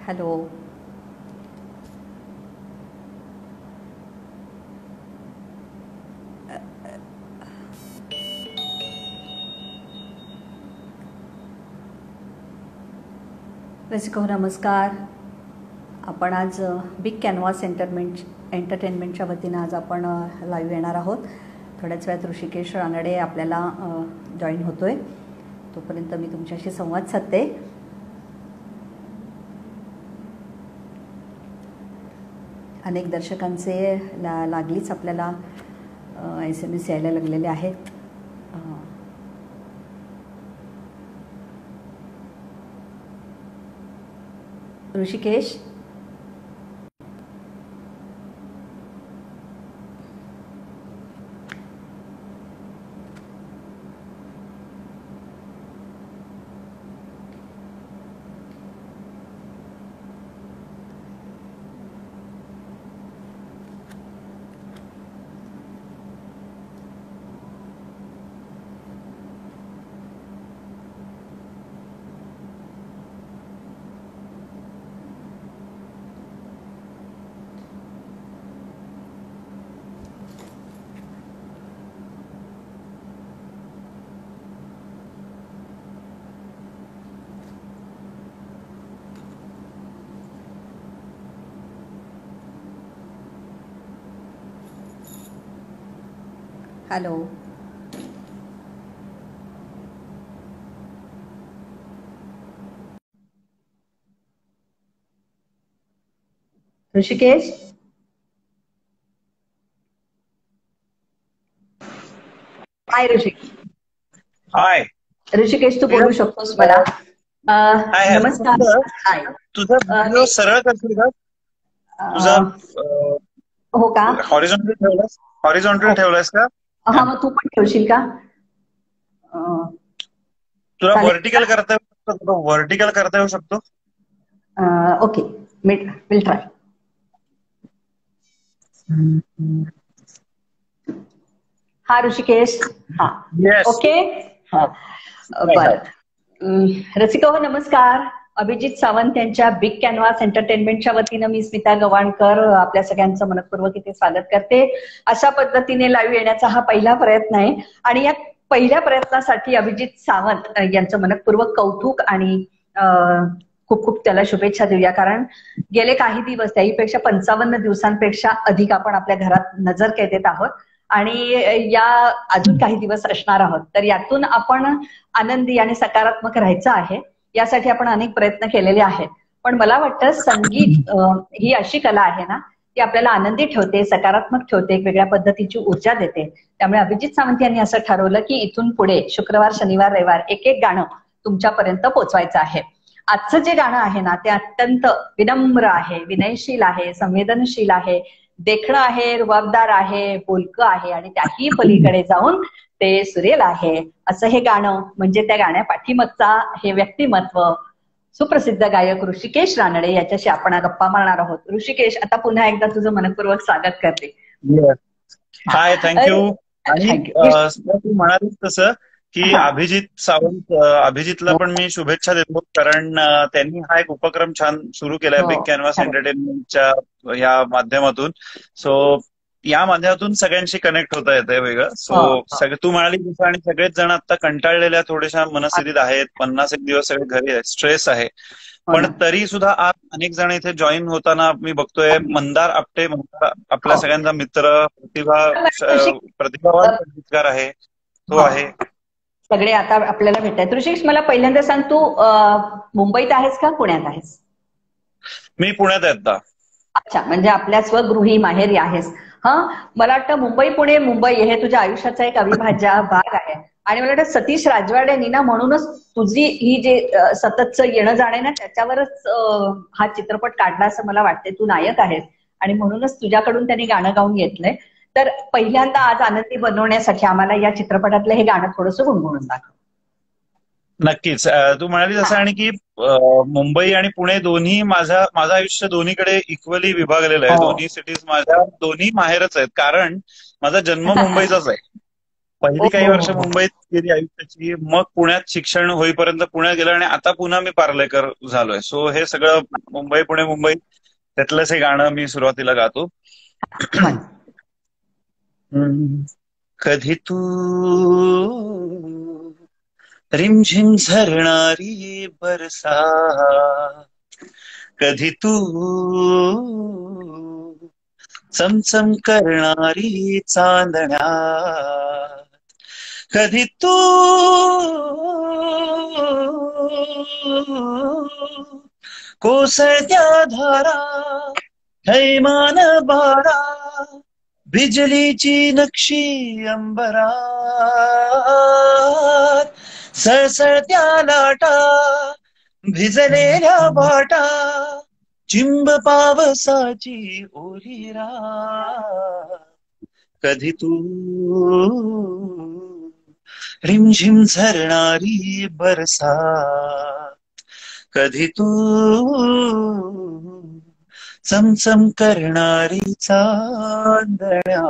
Hello. रसिको नमस्कार. आपण आज बिग कॅनव्हास एंटरटेनमेंटच्या वतीनं आज आपण लाईव्ह येणार आहोत. थोड्याच वेळात ऋषिकेश रानडे आपल्याला जॉईन होतो आहे. तोपर्यंत मी तुमच्याशी संवाद साधते. अनेक दर्शकांचे लागलीच आपल्याला SMS यायला लागलेले आहेत. Rishikesh, hello. Rishikesh, hi Rishikesh. Hi Rishikesh, तू बोलू शकतोस मला? नमस्कार. हाय. तुझा व्हिडिओ सरळ करशील का? तुझा हो का? हॉरिझॉन्टल ठेवलायस का? हा, मग तू पण ठेवशील का? तुला व्हर्टिकल करता येऊ शकतो? Okay, will try. हा ऋषिकेश. हा, ओके. हा, बरं. रसिका हो नमस्कार. अभिजित सावंत यांच्या बिग कॅनव्हास एंटरटेनमेंटच्या वतीनं मी स्मिता गवाणकर आपल्या सगळ्यांचं मनपूर्वक इथे स्वागत करते. अशा पद्धतीने लाईव्ह येण्याचा हा पहिला प्रयत्न आहे आणि या पहिल्या प्रयत्नासाठी अभिजित सावंत यांचं मनपूर्वक कौतुक आणि खूप खूप त्याला शुभेच्छा देऊया. कारण गेले काही दिवस, त्याहीपेक्षा 55 दिवसांपेक्षा अधिक आपण आपल्या घरात नजर कैदेत आहोत आणि या अजून काही दिवस असणार आहोत. तर यातून आपण आनंदी आणि सकारात्मक राहायचं आहे, यासाठी आपण अनेक प्रयत्न केलेले आहेत. पण मला वाटतं संगीत ही अशी कला आहे ना, ती आपल्याला आनंदी ठेवते, सकारात्मक ठेवते, एक वेगळ्या पद्धतीची ऊर्जा देते. त्यामुळे अभिजित सावंत यांनी असं ठरवलं की इथून पुढे शुक्रवार, शनिवार, रविवार एक एक गाणं तुमच्यापर्यंत पोहोचवायचं आहे. आजचं जे गाणं आहे ना, ते अत्यंत विनम्र आहे, विनयशील आहे, संवेदनशील आहे, देखणं आहे, रुबाबदार आहे, बोलकं आहे आणि त्याही पलीकडे जाऊन ते सुरेल आहे. असं हे गाणं म्हणजे त्या गाण्यापाठीमागचा हे व्यक्तिमत्व सुप्रसिद्ध गायक ऋषिकेश रानडे याच्याशी आपण गप्पा मारणार आहोत. ऋषिकेश, आता पुन्हा एकदा तुझं मनपूर्वक स्वागत करते. Hi, thank you. आणि तू म्हणालीस तसं की अभिजित सावंत, अभिजितला पण मी शुभेच्छा देतो, कारण त्यांनी हा एक उपक्रम छान सुरू केलाय बिग कॅनव्हास एंटरटेनमेंटच्या या माध्यमातून. सो या माध्यमातून सगळ्यांशी कनेक्ट होता येतंय वेगळं. सो तू म्हणाली तसं, आणि सगळेच जण आता कंटाळलेल्या थोड्याशा मनस्थितीत आहेत. 51 दिवस सगळे घरी आहेत, स्ट्रेस आहे. पण तरी सुद्धा आज अनेक जण इथे जॉईन होताना मी बघतोय. मंदार आपटे, आपल्या सगळ्यांचा मित्र, प्रतिभावान संगीतकार आहे, तो आहे. सगळे आता आपल्याला भेटतात. ऋषिकेश, मला पहिल्यांदा सांग, तू मुंबईत आहेस का पुण्यात आहेस? मी पुण्यात आहे आता. अच्छा, म्हणजे आपल्या स्वगृही माहेरी आहेस. हा, मला वाटतं मुंबई पुणे मुंबई हे तुझ्या आयुष्याचा एक अविभाज्य भाग आहे. आणि मला वाटतं सतीश राजवाडेंनी ना, म्हणूनच तुझी ही जे सततचं येणं जाणं ना, त्याच्यावरच हा चित्रपट काढला असं मला वाटते. तू नायक आहेस आणि म्हणूनच तुझ्याकडून त्यांनी गाणं गाऊन घेतलंय. तर पहिल्यांदा आज आनंदी बनवण्यासाठी आम्हाला या चित्रपटातलं हे गाणं थोडंसं गुणगुणून दाखव. नक्कीच. तू म्हणाली तसं, आणि की मुंबई आणि पुणे दोन्ही माझं आयुष्य दोन्हीकडे इक्वली विभागलेलं आहे. दोन्ही सिटीज माझ्या दोन्ही माहेरच आहेत, कारण माझा जन्म मुंबईचाच आहे. पहिली काही वर्ष मुंबईत गेली आयुष्याची, मग पुण्यात शिक्षण होईपर्यंत पुण्यात गेलं आणि आता पुन्हा मी पार्लेकर झालोय. सो हे सगळं मुंबई पुणे मुंबई त्यातलंच हे गाणं मी सुरुवातीला गातो. कधी तू रिमझिम झरणारी बरसा, कधी तू चमचम करणारी चांदण्या, कधी तू कोसळत्या धारा, थैमान बारा, बिजलीची नक्षी अंबरात, सळसळत्या लाटा, भिजलेल्या बाटा, चिंब पावसाची ओली रात, कधी तू रिमझिम झरणारी बरसा, कधी तू चमचम करणारी चांदण्या.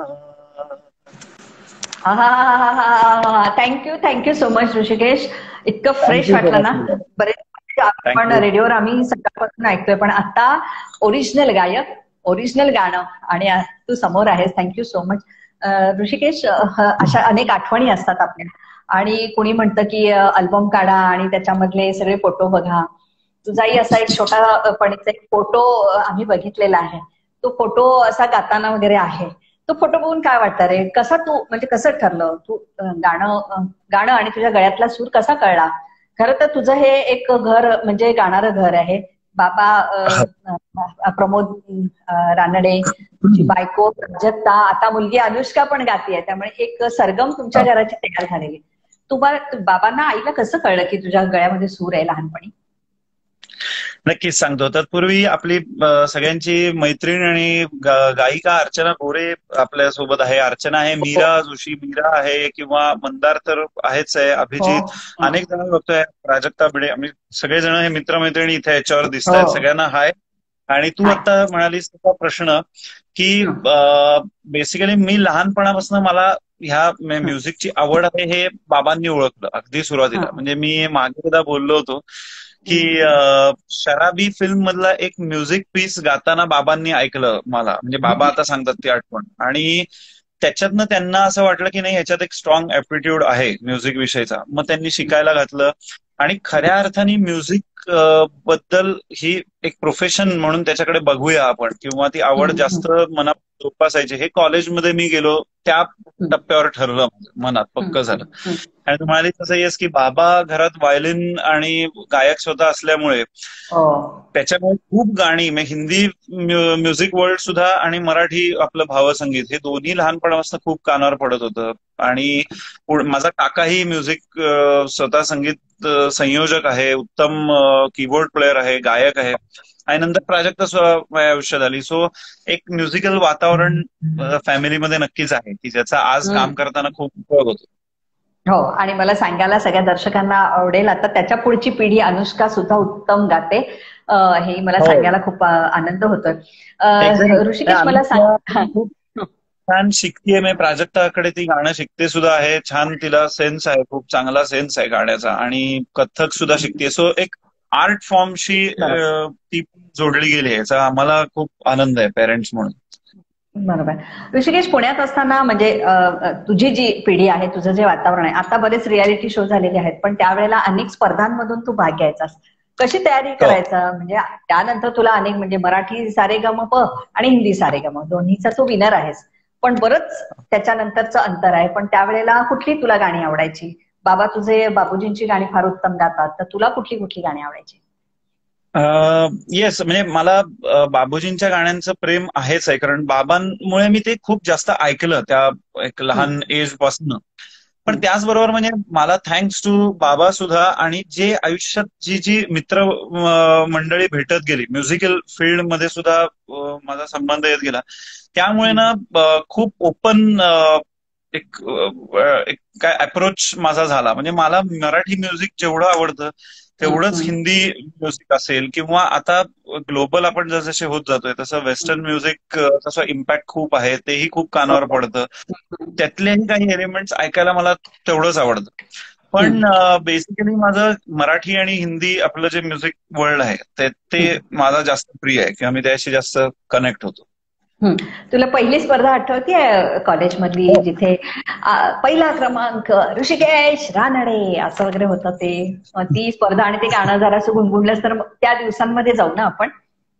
Thank you so much Rishikesh. इतकं फ्रेश वाटलं ना. बरेच आपण रेडिओवर आम्ही सकाळपासून ऐकतोय, पण आता ओरिजिनल गायक, ओरिजिनल गाणं आणि तू समोर आहेस. Thank you so much Rishikesh. अशा अनेक आठवणी असतात आपल्या, आणि कोणी म्हणतं की अल्बम काढा आणि त्याच्यामधले सगळे फोटो बघा. तुझाही असा एक छोटापणीचा एक फोटो आम्ही बघितलेला आहे. तो फोटो असा गाताना वगैरे आहे. तो फोटो बघून काय वाटतं रे? कसा तू म्हणजे कसं ठरलं तू गाणं आणि तुझ्या गळ्यातला सूर कसा कळला? खरं तर तुझं हे एक घर म्हणजे गाणारं घर आहे. बाबा प्रमोद रानडे, तुझी बायको प्राजक्ता, आता मुलगी अनुष्का पण गातीये. त्यामुळे एक सरगम तुमच्या घराची तयार झालेली. बाबांना आईला कसं कळलं की तुझ्या गळ्यामध्ये सूर आहे लहानपणी? नक्कीच सांगतो. तत्पूर्वी आपली सगळ्यांची मैत्रीण आणि गायिका अर्चना गोरे आपल्या सोबत आहे. अर्चना आहे, मीरा जोशी मीरा आहे, किंवा मंदार तर आहेच आहे, अभिजित, अनेक जण बघतोय, प्राजक्ता भिडे, आम्ही सगळेजण हे मित्रमैत्रिणी इथे याच्यावर दिसत आहेत. सगळ्यांना हाय. आणि तू आता म्हणालीस तुझा प्रश्न की बेसिकली मी लहानपणापासून मला ह्या म्युझिकची आवड आहे हे बाबांनी ओळखलं अगदी सुरुवातीला. म्हणजे मी मागे एकदा बोललो होतो की शराबी फिल्म मधला एक म्युझिक पीस गाताना बाबांनी ऐकलं मला. म्हणजे बाबा आता सांगतात ती आठवण, आणि त्याच्यातनं त्यांना असं वाटलं की नाही ह्याच्यात एक स्ट्रॉंग ऍप्टिट्यूड आहे म्युझिक विषयीचा. मग त्यांनी शिकायला घातलं, आणि खऱ्या अर्थाने म्युझिक बद्दल ही एक प्रोफेशन म्हणून त्याच्याकडे बघूया आपण, किंवा ती आवड जास्त मनात जोपासायची हे कॉलेजमध्ये मी गेलो त्या टप्प्यावर ठरलं, मनात पक्क झालं. आणि तुम्हाला तसं येस की बाबा घरात व्हायोलिन आणि गायक स्वतः असल्यामुळे त्याच्यामुळे खूप गाणी, हिंदी म्युझिक वर्ल्ड सुद्धा आणि मराठी आपलं भावसंगीत हे दोन्ही लहानपणापासून खूप कानावर पडत होतं. आणि माझा काकाही म्युझिक स्वतः संगीत संयोजक आहे, उत्तम कीबोर्ड प्लेअर आहे, गायक आहे, आणि नंतर प्राजक्ता माझ्या आयुष्यात आली. सो एक म्युझिकल वातावरण फॅमिलीमध्ये नक्कीच आहे की ज्याचा आज काम करताना खूप उपयोग होतो. हो, आणि मला सांगायला सगळ्या दर्शकांना आवडेल, आता त्याच्या पुढची पिढी अनुष्का सुद्धा उत्तम गाते हे मला सांगायला खूप आनंद होतोय. ऋषिकेश मला सांग, छान शिकतेय मी, प्राजक्ताकडे ती गाणं शिकते सुद्धा आहे, छान तिला सेन्स आहे, खूप चांगला सेन्स आहे गाण्याचा, आणि कथ्थक सुद्धा शिकते. सो एक आर्ट फॉर्मशी ती जोडली गेली, याचा आम्हाला खूप आनंद आहे पेरेंट्स म्हणून. बरोबर. ऋषिकेश, पुण्यात असताना म्हणजे तुझी जी पिढी आहे, तुझं जे वातावरण आहे, आता बरेच रियालिटी शो झालेले आहेत, पण त्यावेळेला अनेक स्पर्धांमधून तू भाग घ्यायचास. कशी तयारी करायचा? म्हणजे त्यानंतर तुला अनेक म्हणजे मराठी सारेगमप आणि हिंदी सारेगम दोन्हीचा तू विनर आहेस, पण बरंच त्याच्यानंतरचं अंतर आहे. पण त्यावेळेला कुठली तुला गाणी आवडायची? बाबा तुझे बाबूजींची गाणी फार उत्तम गातात, तर तुला कुठली कुठली गाणी आवडायची? येस, म्हणजे मला बाबूजींच्या गाण्यांचं प्रेम आहेच आहे, कारण बाबांमुळे मी ते खूप जास्त ऐकलं त्या एक लहान एज पासून. पण त्याचबरोबर म्हणजे मला थँक्स टू बाबा सुद्धा, आणि जे आयुष्यात जी जी मित्र मंडळी भेटत गेली म्युझिकल फील्ड मध्ये सुद्धा माझा संबंध येत गेला, त्यामुळे ना खूप ओपन एक काय अप्रोच माझा झाला. म्हणजे मला मराठी म्युझिक जेवढं आवडतं तेवढंच हिंदी म्युझिक असेल किंवा आता ग्लोबल आपण जसे होत जातोय तसं वेस्टर्न म्युझिक तसं इम्पॅक्ट खूप आहे, तेही खूप कानावर पडतं. त्यातलेही काही एलिमेंट्स ऐकायला मला तेवढंच आवडतं. पण बेसिकली माझं मराठी आणि हिंदी आपलं जे म्युझिक वर्ल्ड आहे ते माझा जास्त प्रिय आहे किंवा मी त्याशी जास्त कनेक्ट होतो. तुला पहिली स्पर्धा आठवतीये कॉलेजमधली, जिथे पहिला क्रमांक ऋषिकेश रानडे असं वगैरे होतं ते, ती स्पर्धा आणि ते गाणं जरा असं गुणगुणलंस तर त्या दिवसांमध्ये जाऊ ना आपण.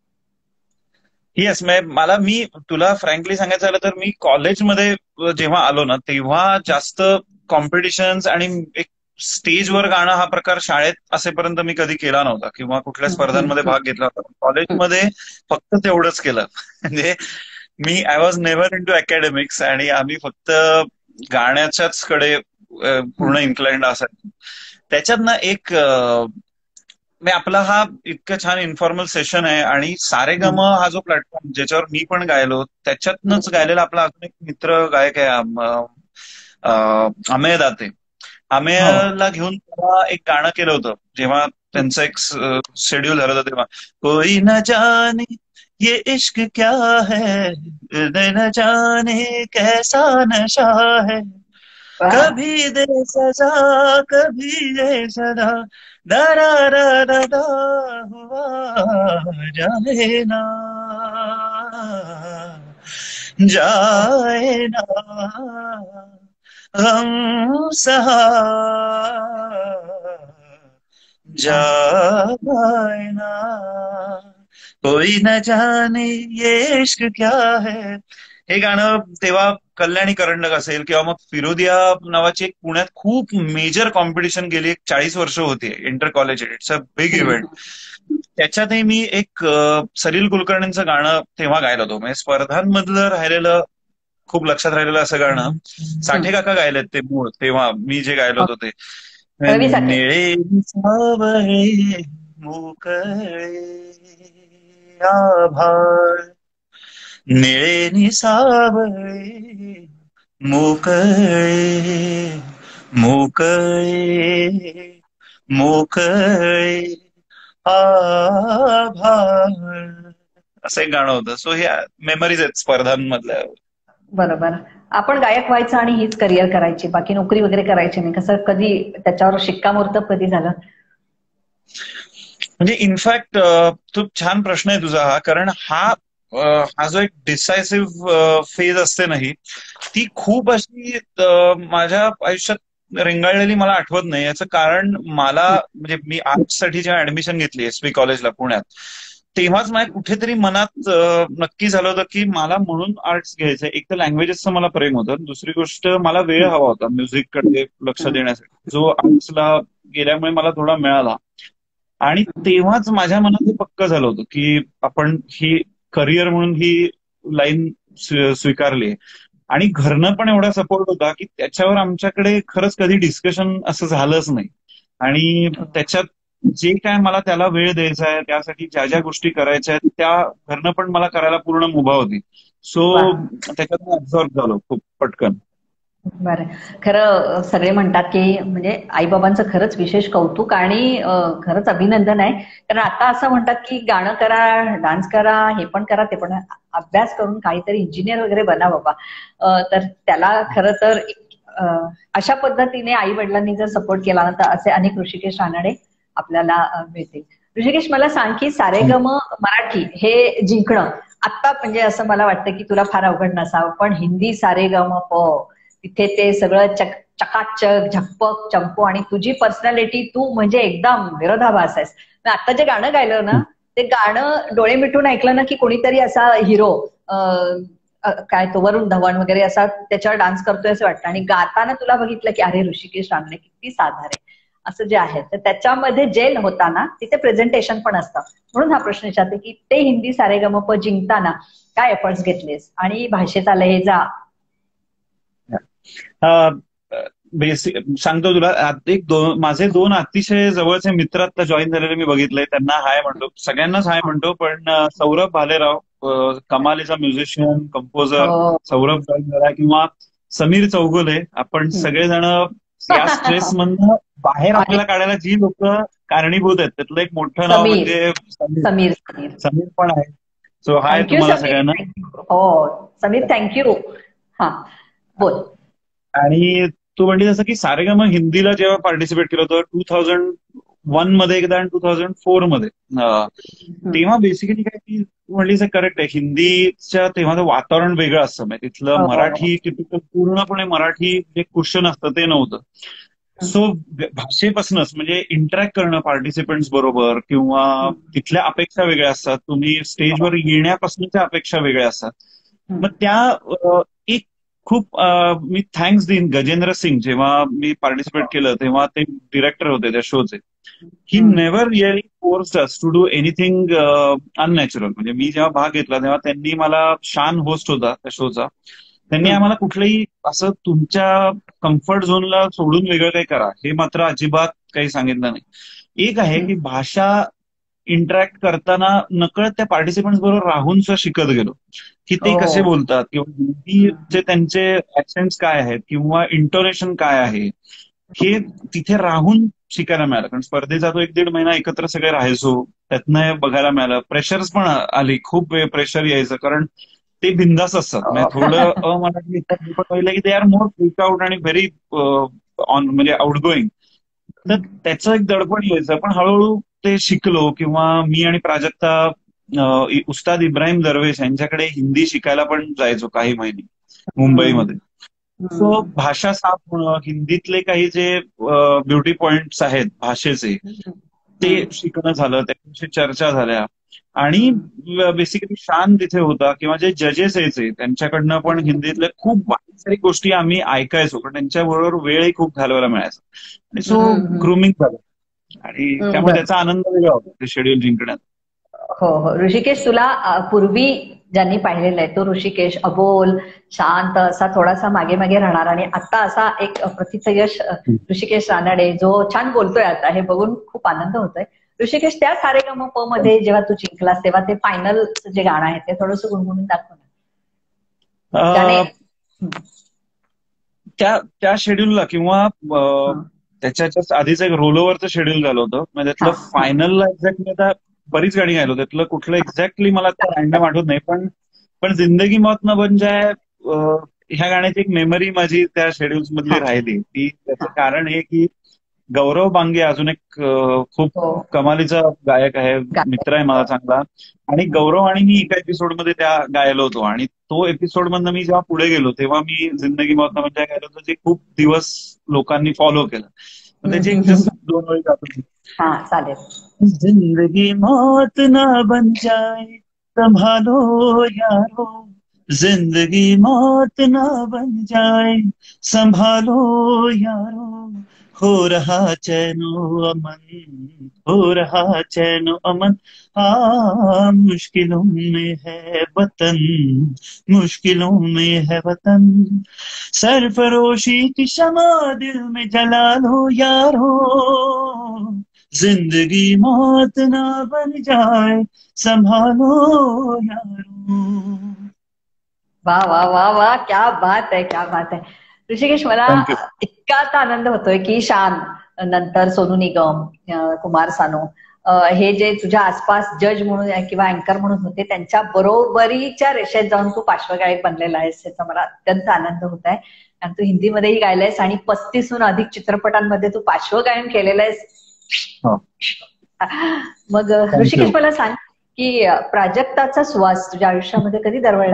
येस, मी तुला फ्रँकली सांगायचं झालं तर मी कॉलेजमध्ये जेव्हा आलो ना तेव्हा जास्त कॉम्पिटिशन्स आणि एक स्टेजवर गाणं हा प्रकार शाळेत असेपर्यंत मी कधी केला नव्हता किंवा कुठल्या स्पर्धांमध्ये भाग घेतला होता. कॉलेजमध्ये फक्त तेवढंच केलं. म्हणजे मी I was never into academics आणि आम्ही फक्त गाण्याच्याच कडे पूर्ण इन्क्लाइंड असायचो. त्याच्यात ना एक आपला हा इतकं छान इन्फॉर्मल सेशन आहे आणि सारेगम हा जो प्लॅटफॉर्म ज्याच्यावर मी पण गायलो त्याच्यातनच गायलेला आपला अजून एक मित्र गायक आहे अमेय दाते. अमेयला घेऊन त्याला एक गाणं केलं होतं जेव्हा त्यांचं एक शेड्यूल झालं होतं तेव्हा. कोई न जाने ये इश्क क्या है, न जाने कैसा नशा है, कभी दे सजा कभी दे सजा, दरा हुआ जाए ना जाए ना हम सहा जाए ना, कोई न जाने ये इश्क क्या है. हे गाणं तेव्हा कल्याणी करंडक असेल किंवा मग फिरोदिया नावाची एक पुण्यात खूप मेजर कॉम्पिटिशन गेली 40 वर्ष होती, inter college, it's a big event. त्याच्यातही मी एक सलील कुलकर्णींचं गाणं तेव्हा गायलं होतं. म्हणजे स्पर्धांमधलं राहिलेलं खूप लक्षात राहिलेलं असं गाणं साठे काका गायलेत ते मूळ तेव्हा मी जे गायलं होतं ते. निळे सावळे मोकळे आभाळ, निळे निसावळे मोकळे मोकळे मोकळे आभाळ, असं एक गाणं होतं. सो ह्या मेमरीज आहेत स्पर्धांमधल्या. बरोबर. आपण गायक व्हायचं आणि हीच करिअर करायची, बाकी नोकरी वगैरे करायची नाही. कसं कधी त्याच्यावर शिक्कामोर्तब कधी झालं? म्हणजे इनफॅक्ट खूप छान प्रश्न आहे तुझा हा, कारण हा जो एक डिसायसिव्ह फेज असते ना ही, ती खूप अशी माझ्या आयुष्यात रेंगाळलेली मला आठवत नाही. याचं कारण मला म्हणजे मी आर्ट्ससाठी जेव्हा ऍडमिशन घेतली एसपी कॉलेजला पुण्यात तेव्हाच माझ्या कुठेतरी मनात नक्की झालं होतं की मला म्हणून आर्ट्स घ्यायचंय. एक तर लँग्वेजेसचं मला प्रेम होतं, दुसरी गोष्ट मला वेळ हवा होता म्युझिककडे लक्ष देण्यासाठी, जो आर्ट्सला गेल्यामुळे मला थोडा मिळाला. आणि तेव्हाच माझ्या मनात हे पक्क झालं होतं की आपण ही करिअर म्हणून ही लाईन स्वीकारली. आणि घरनं पण एवढा सपोर्ट होता की त्याच्यावर आमच्याकडे खरंच कधी डिस्कशन असं झालंच नाही. आणि त्याच्यात जे काय मला त्याला वेळ द्यायचा आहे, त्यासाठी ज्या ज्या गोष्टी करायच्या आहेत त्या घरनं पण मला करायला पूर्ण मुभा होती. सो त्याच्यात मी ऍब्झॉर्ब झालो खूप पटकन. बरं. खरं सगळे म्हणतात की म्हणजे आईबाबांचं खरंच विशेष कौतुक आणि खरंच अभिनंदन आहे. कारण आता असं म्हणतात की गाणं करा, डान्स करा, हे पण करा, ते पण अभ्यास करून काहीतरी इंजिनियर वगैरे बना बाबा. तर त्याला खरं तर अशा पद्धतीने आई वडिलांनी जर सपोर्ट केला ना तर असे अनेक ऋषिकेश रानडे आपल्याला मिळतील. ऋषिकेश, मला सांग की सारेगम मराठी हे जिंकणं आता म्हणजे असं मला वाटतं की तुला फार अवघड नसावं, पण हिंदी सारेगम तिथे ते सगळं चकाचक झकपक चंपू आणि तुझी पर्सनॅलिटी, तू म्हणजे एकदम विरोधाभास आहेस. आता जे गाणं गायलं ना ते गाणं डोळे मिटून ऐकलं ना की कोणीतरी असा हिरो काय तो वरुण धवन वगैरे असा त्याच्यावर डान्स करतोय असं वाटतं. आणि गाताना तुला बघितलं की अरे ऋषिकेश रानडे किती साधार आहे असं जे आहे. तर त्याच्यामध्ये जेल होताना तिथे प्रेझेंटेशन पण असतं. म्हणून हा प्रश्न विचारते की ते हिंदी सारेगमप जिंकताना काय एफर्ट्स घेतलेस आणि भाषेचा लहेजा? बेसिक सांगतो तुला. माझे दोन अतिशय जवळचे मित्र आता जॉईन झालेले मी बघितले, त्यांना हाय म्हणतो, सगळ्यांनाच हाय म्हणतो. पण सौरभ भालेराव, कमालीचा म्युझिशियन कंपोजर सौरभ जॉईन झाला, किंवा समीर चौगुले. आपण सगळेजण या स्ट्रेस मधनं बाहेर आपल्याला काढायला जी लोक कारणीभूत आहेत त्यातलं एक मोठं नाव म्हणजे समीर समीर पण आहे. सो हाय तुम्हाला सगळ्यांना. हो समीर, थँक्यू. हा बोल. आणि तू म्हणली जसं की सारेगामा हिंदीला जेव्हा पार्टिसिपेट केलं होतं 2001 मध्ये एकदा आणि 2004 मध्ये, तेव्हा बेसिकली काय की म्हणलीच करेक्ट आहे, हिंदीच्या तेव्हा वातावरण वेगळं असतं. म्हणजे तिथलं मराठी टिपिकल पूर्णपणे मराठी जे क्वेश्चन असतं ते नव्हतं. सो भाषेपासूनच म्हणजे इंटरॅक्ट करणं पार्टिसिपंट्स बरोबर किंवा तिथल्या अपेक्षा वेगळ्या असतात. तुम्ही स्टेजवर येण्यापासूनच्या अपेक्षा वेगळ्या असतात. मग त्या एक खूप मी थँक्स देईन गजेंद्र सिंग, जेव्हा मी पार्टिसिपेट केलं तेव्हा ते डिरेक्टर होते त्या शोचे. He never really forced us to do anything unnatural. म्हणजे मी जेव्हा भाग घेतला तेव्हा त्यांनी मला, शान होस्ट होता त्या शोचा, त्यांनी आम्हाला कुठलंही असं तुमच्या कम्फर्ट झोनला सोडून वेगळं काही करा हे मात्र अजिबात काही सांगितलं नाही. एक आहे की भाषा इंटरॅक्ट करताना नकळत त्या पार्टिसिपंट्स बरोबर राहून सुद्धा शिकत गेलो की ते कसे बोलतात किंवा हिंदीचे त्यांचे ऍक्सेंट्स काय आहेत किंवा इंटोनेशन काय आहे हे तिथे राहून शिकायला मिळालं. कारण स्पर्धेचा तो 1-1.5 महिना एकत्र सगळे राहायचो, त्यातनं बघायला मिळालं. प्रेशर्स पण आली, खूप वेळ प्रेशर यायचं कारण ते बिंदास असतात. म्हणजे थोडं अमराठी पहिलं की they are more freak out आणि व्हेरी ऑन म्हणजे आउटगोईंग. तर त्याचं एक दडपण यायचं. पण हळूहळू ते शिकलो किंवा मी आणि प्राजक्ता उस्ताद इब्राहिम दरवेश यांच्याकडे हिंदी शिकायला पण जायचो काही महिने मुंबईमध्ये. सो भाषा साफ होणं, हिंदीतले काही जे ब्युटी पॉइंट्स आहेत भाषेचे ते शिकणं झालं, त्याच्याशी चर्चा झाल्या. आणि बेसिकली शान तिथे होता किंवा जे जजेस यायचे त्यांच्याकडनं पण हिंदीतल्या खूप सारी गोष्टी आम्ही ऐकायचो, पण त्यांच्याबरोबर वेळही खूप घालवायला मिळायचा. आणि सो ग्रुमिंग झालं आणि त्यामुळे त्याचा आनंद वेगळा होता ते शेड्यूल जिंकण्यात. हो हो. ऋषिकेश, तुला पूर्वी ज्यांनी पाहिलेलं आहे तो ऋषिकेश अबोल, शांत, असा थोडासा मागे मागे राहणार, आणि आता असा एक प्रथित यश ऋषिकेश रानडे जो छान बोलतोय आता, हे बघून खूप आनंद होतोय. ऋषिकेश, त्या सारेगमप मध्ये जेव्हा तू जिंकलास तेव्हा ते फायनल जे गाणं आहे ते थोडंसं गुणगुणून दाखव ना. त्या शेड्यूलला किंवा त्याच्या आधीच एक रोल ओव्हरचं शेड्यूल झालं होतं. म्हणजे त्यातलं फायनलला एक्झॅक्टली आता बरीच गाणी गायलो, त्यातलं कुठलं एक्झॅक्टली मला रँडम आठवत नाही. पण जिंदगी मौत न बन जाए ह्या गाण्याची एक मेमरी माझी त्या शेड्यूल्स मधली राहिली. ती त्याचं कारण हे की गौरव बांगे अजून एक खूप कमालीचा गायक आहे, मित्र आहे मला चांगला, आणि गौरव आणि मी एका एपिसोडमध्ये त्या गायलो होतो. आणि तो एपिसोड मधनं मी जेव्हा पुढे गेलो तेव्हा मी जिंदगी मौत न बन जाए गायलो होतो, जे खूप दिवस लोकांनी फॉलो केलं. त्याची जस्ट 2 वेळी जातो. जिंदगी मौत न बन जाए संभालो यारो, जिंदगी मौत न बन जाए संभालो यारो, हो रहा चैनो अमन, हो रहा चैनो अमन, हाँ मुश्किलों में है वतन, मुश्किलों में है वतन, सरफरोशी की शमा दिल में जला लो यारो, जिंदगी मौत ना बन जाए संभालो यारो. वा वा वा वा, क्या बात आहे, क्या बात आहे. ऋषिकेश, मला इतका आता आनंद होतोय की शान, नंतर सोनू निगम, कुमार सानू, हे जे तुझ्या आसपास जज म्हणून किंवा अँकर म्हणून होते त्यांच्या बरोबरीच्या रेषेत जाऊन तू पार्श्वगायक बनलेला आहेस, याचा मला अत्यंत आनंद होत आहे. कारण तू हिंदीमध्येही गायलायस आणि 35हून अधिक चित्रपटांमध्ये तू पार्श्वगायन केलेलं आहेस. मग ऋषिकेश, मला सांग की प्राजक्ताचा सुवास तुझ्या आयुष्यामध्ये कधी दरवळला?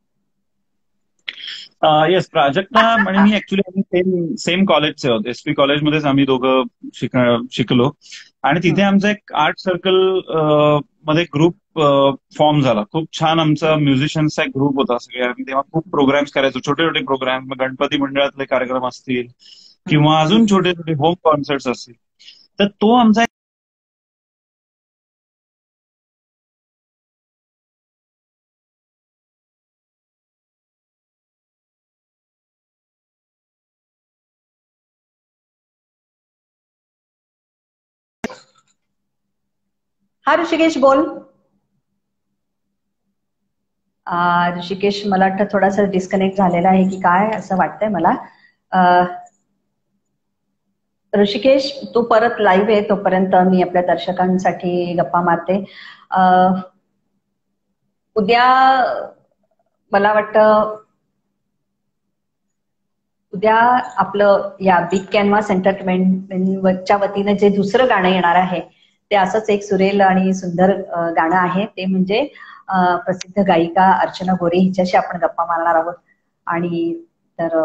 येस, प्राजक्ता आणि मी ऍक्च्युली सेम कॉलेजचे आहोत. एसपी कॉलेजमध्येच आम्ही दोघं शिकलो आणि तिथे आमचा एक आर्ट सर्कल मध्ये ग्रुप फॉर्म झाला. खूप छान आमचा म्युझिशियन्सचा एक ग्रुप होता. सगळे आम्ही तेव्हा खूप प्रोग्राम्स करायचो, छोटे छोटे प्रोग्राम, गणपती मंडळातले कार्यक्रम असतील किंवा अजून छोटे छोटे होम कॉन्सर्ट्स असतील. तर तो आमचा हा ऋषिकेश बोल. ऋषिकेश मला वाटतं थोडासा डिस्कनेक्ट झालेला आहे की काय असं वाटतंय मला. ऋषिकेश तू परत लाईव्ह आहे तोपर्यंत मी आपल्या दर्शकांसाठी गप्पा मारते. उद्या मला वाटतं उद्या आपलं या बिग कॅनव्हास एंटरटेनमेंटच्या वतीनं जे दुसरं गाणं येणार आहे ते असंच एक सुरेल आणि सुंदर गाणं आहे. ते म्हणजे प्रसिद्ध गायिका अर्चना गोरे हिच्याशी आपण गप्पा मारणार आहोत. आणि तर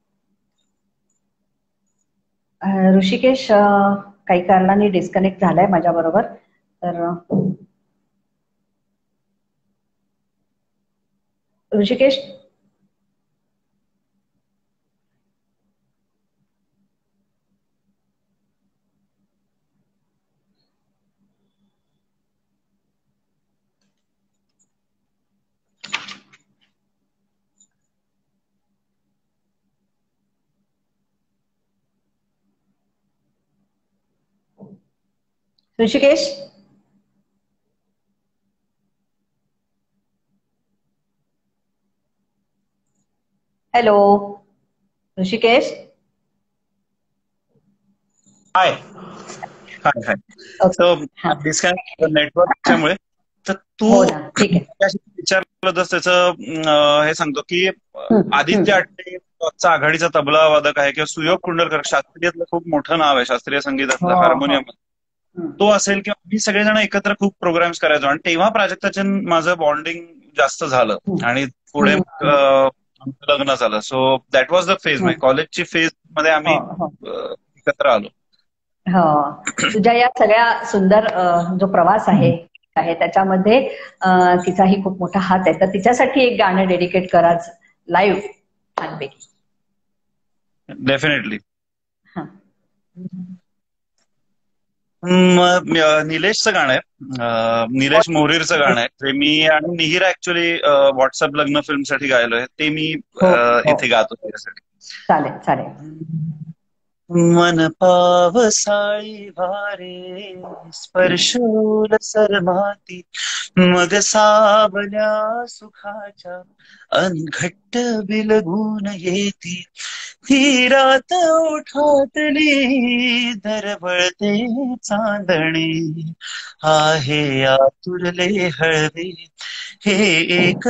ऋषिकेश काही कारणाने डिस्कनेक्ट झालाय माझ्या बरोबर. तर Rishikesh Rishikesh hello Rishikesh. Hi hi hi. So disconnect नेटवर्कच्यामुळे. तर तू विचारलं तर त्याचं हे सांगतो की आदित्य आटले आघाडीचा तबला वादक आहे किंवा सुयोग कुंडलकर शास्त्रीयातलं खूप मोठं नाव आहे शास्त्रीय संगीतातलं हार्मोनियम. तो असेल किंवा मी सगळेजण एकत्र खूप प्रोग्राम्स करायचो आणि तेव्हा प्राजक्ताच्या माझं बॉन्डिंग जास्त झालं आणि पुढे लग्न झालं. So that was the phase my कॉलेजची फेज मध्ये आम्ही एकत्र आलो. तुझ्या या सगळ्या सुंदर जो प्रवास आहे त्याच्यामध्ये तिचाही खूप मोठा हात आहे. तर तिच्यासाठी एक गाणं डेडिकेट करा लाईव्ह छानपैकी. डेफिनेटली. निलेशचं गाणं आहे, निलेश मोरीरचं गाणं आहे. ते मी आणि मिहिर ऍक्च्युली व्हॉट्सअप लग्न फिल्मसाठी गायलोय. ते मी इथे गातो त्यासाठी. चालेल चालेल. मन पावसाळी वारे स्पर्शूल सरमाती मग सावल्या सुखाच्या अनघट्ट बिलगून येती ती रात ओठातली दरवळते चांदणे आहे आतुरले हळवे हे एक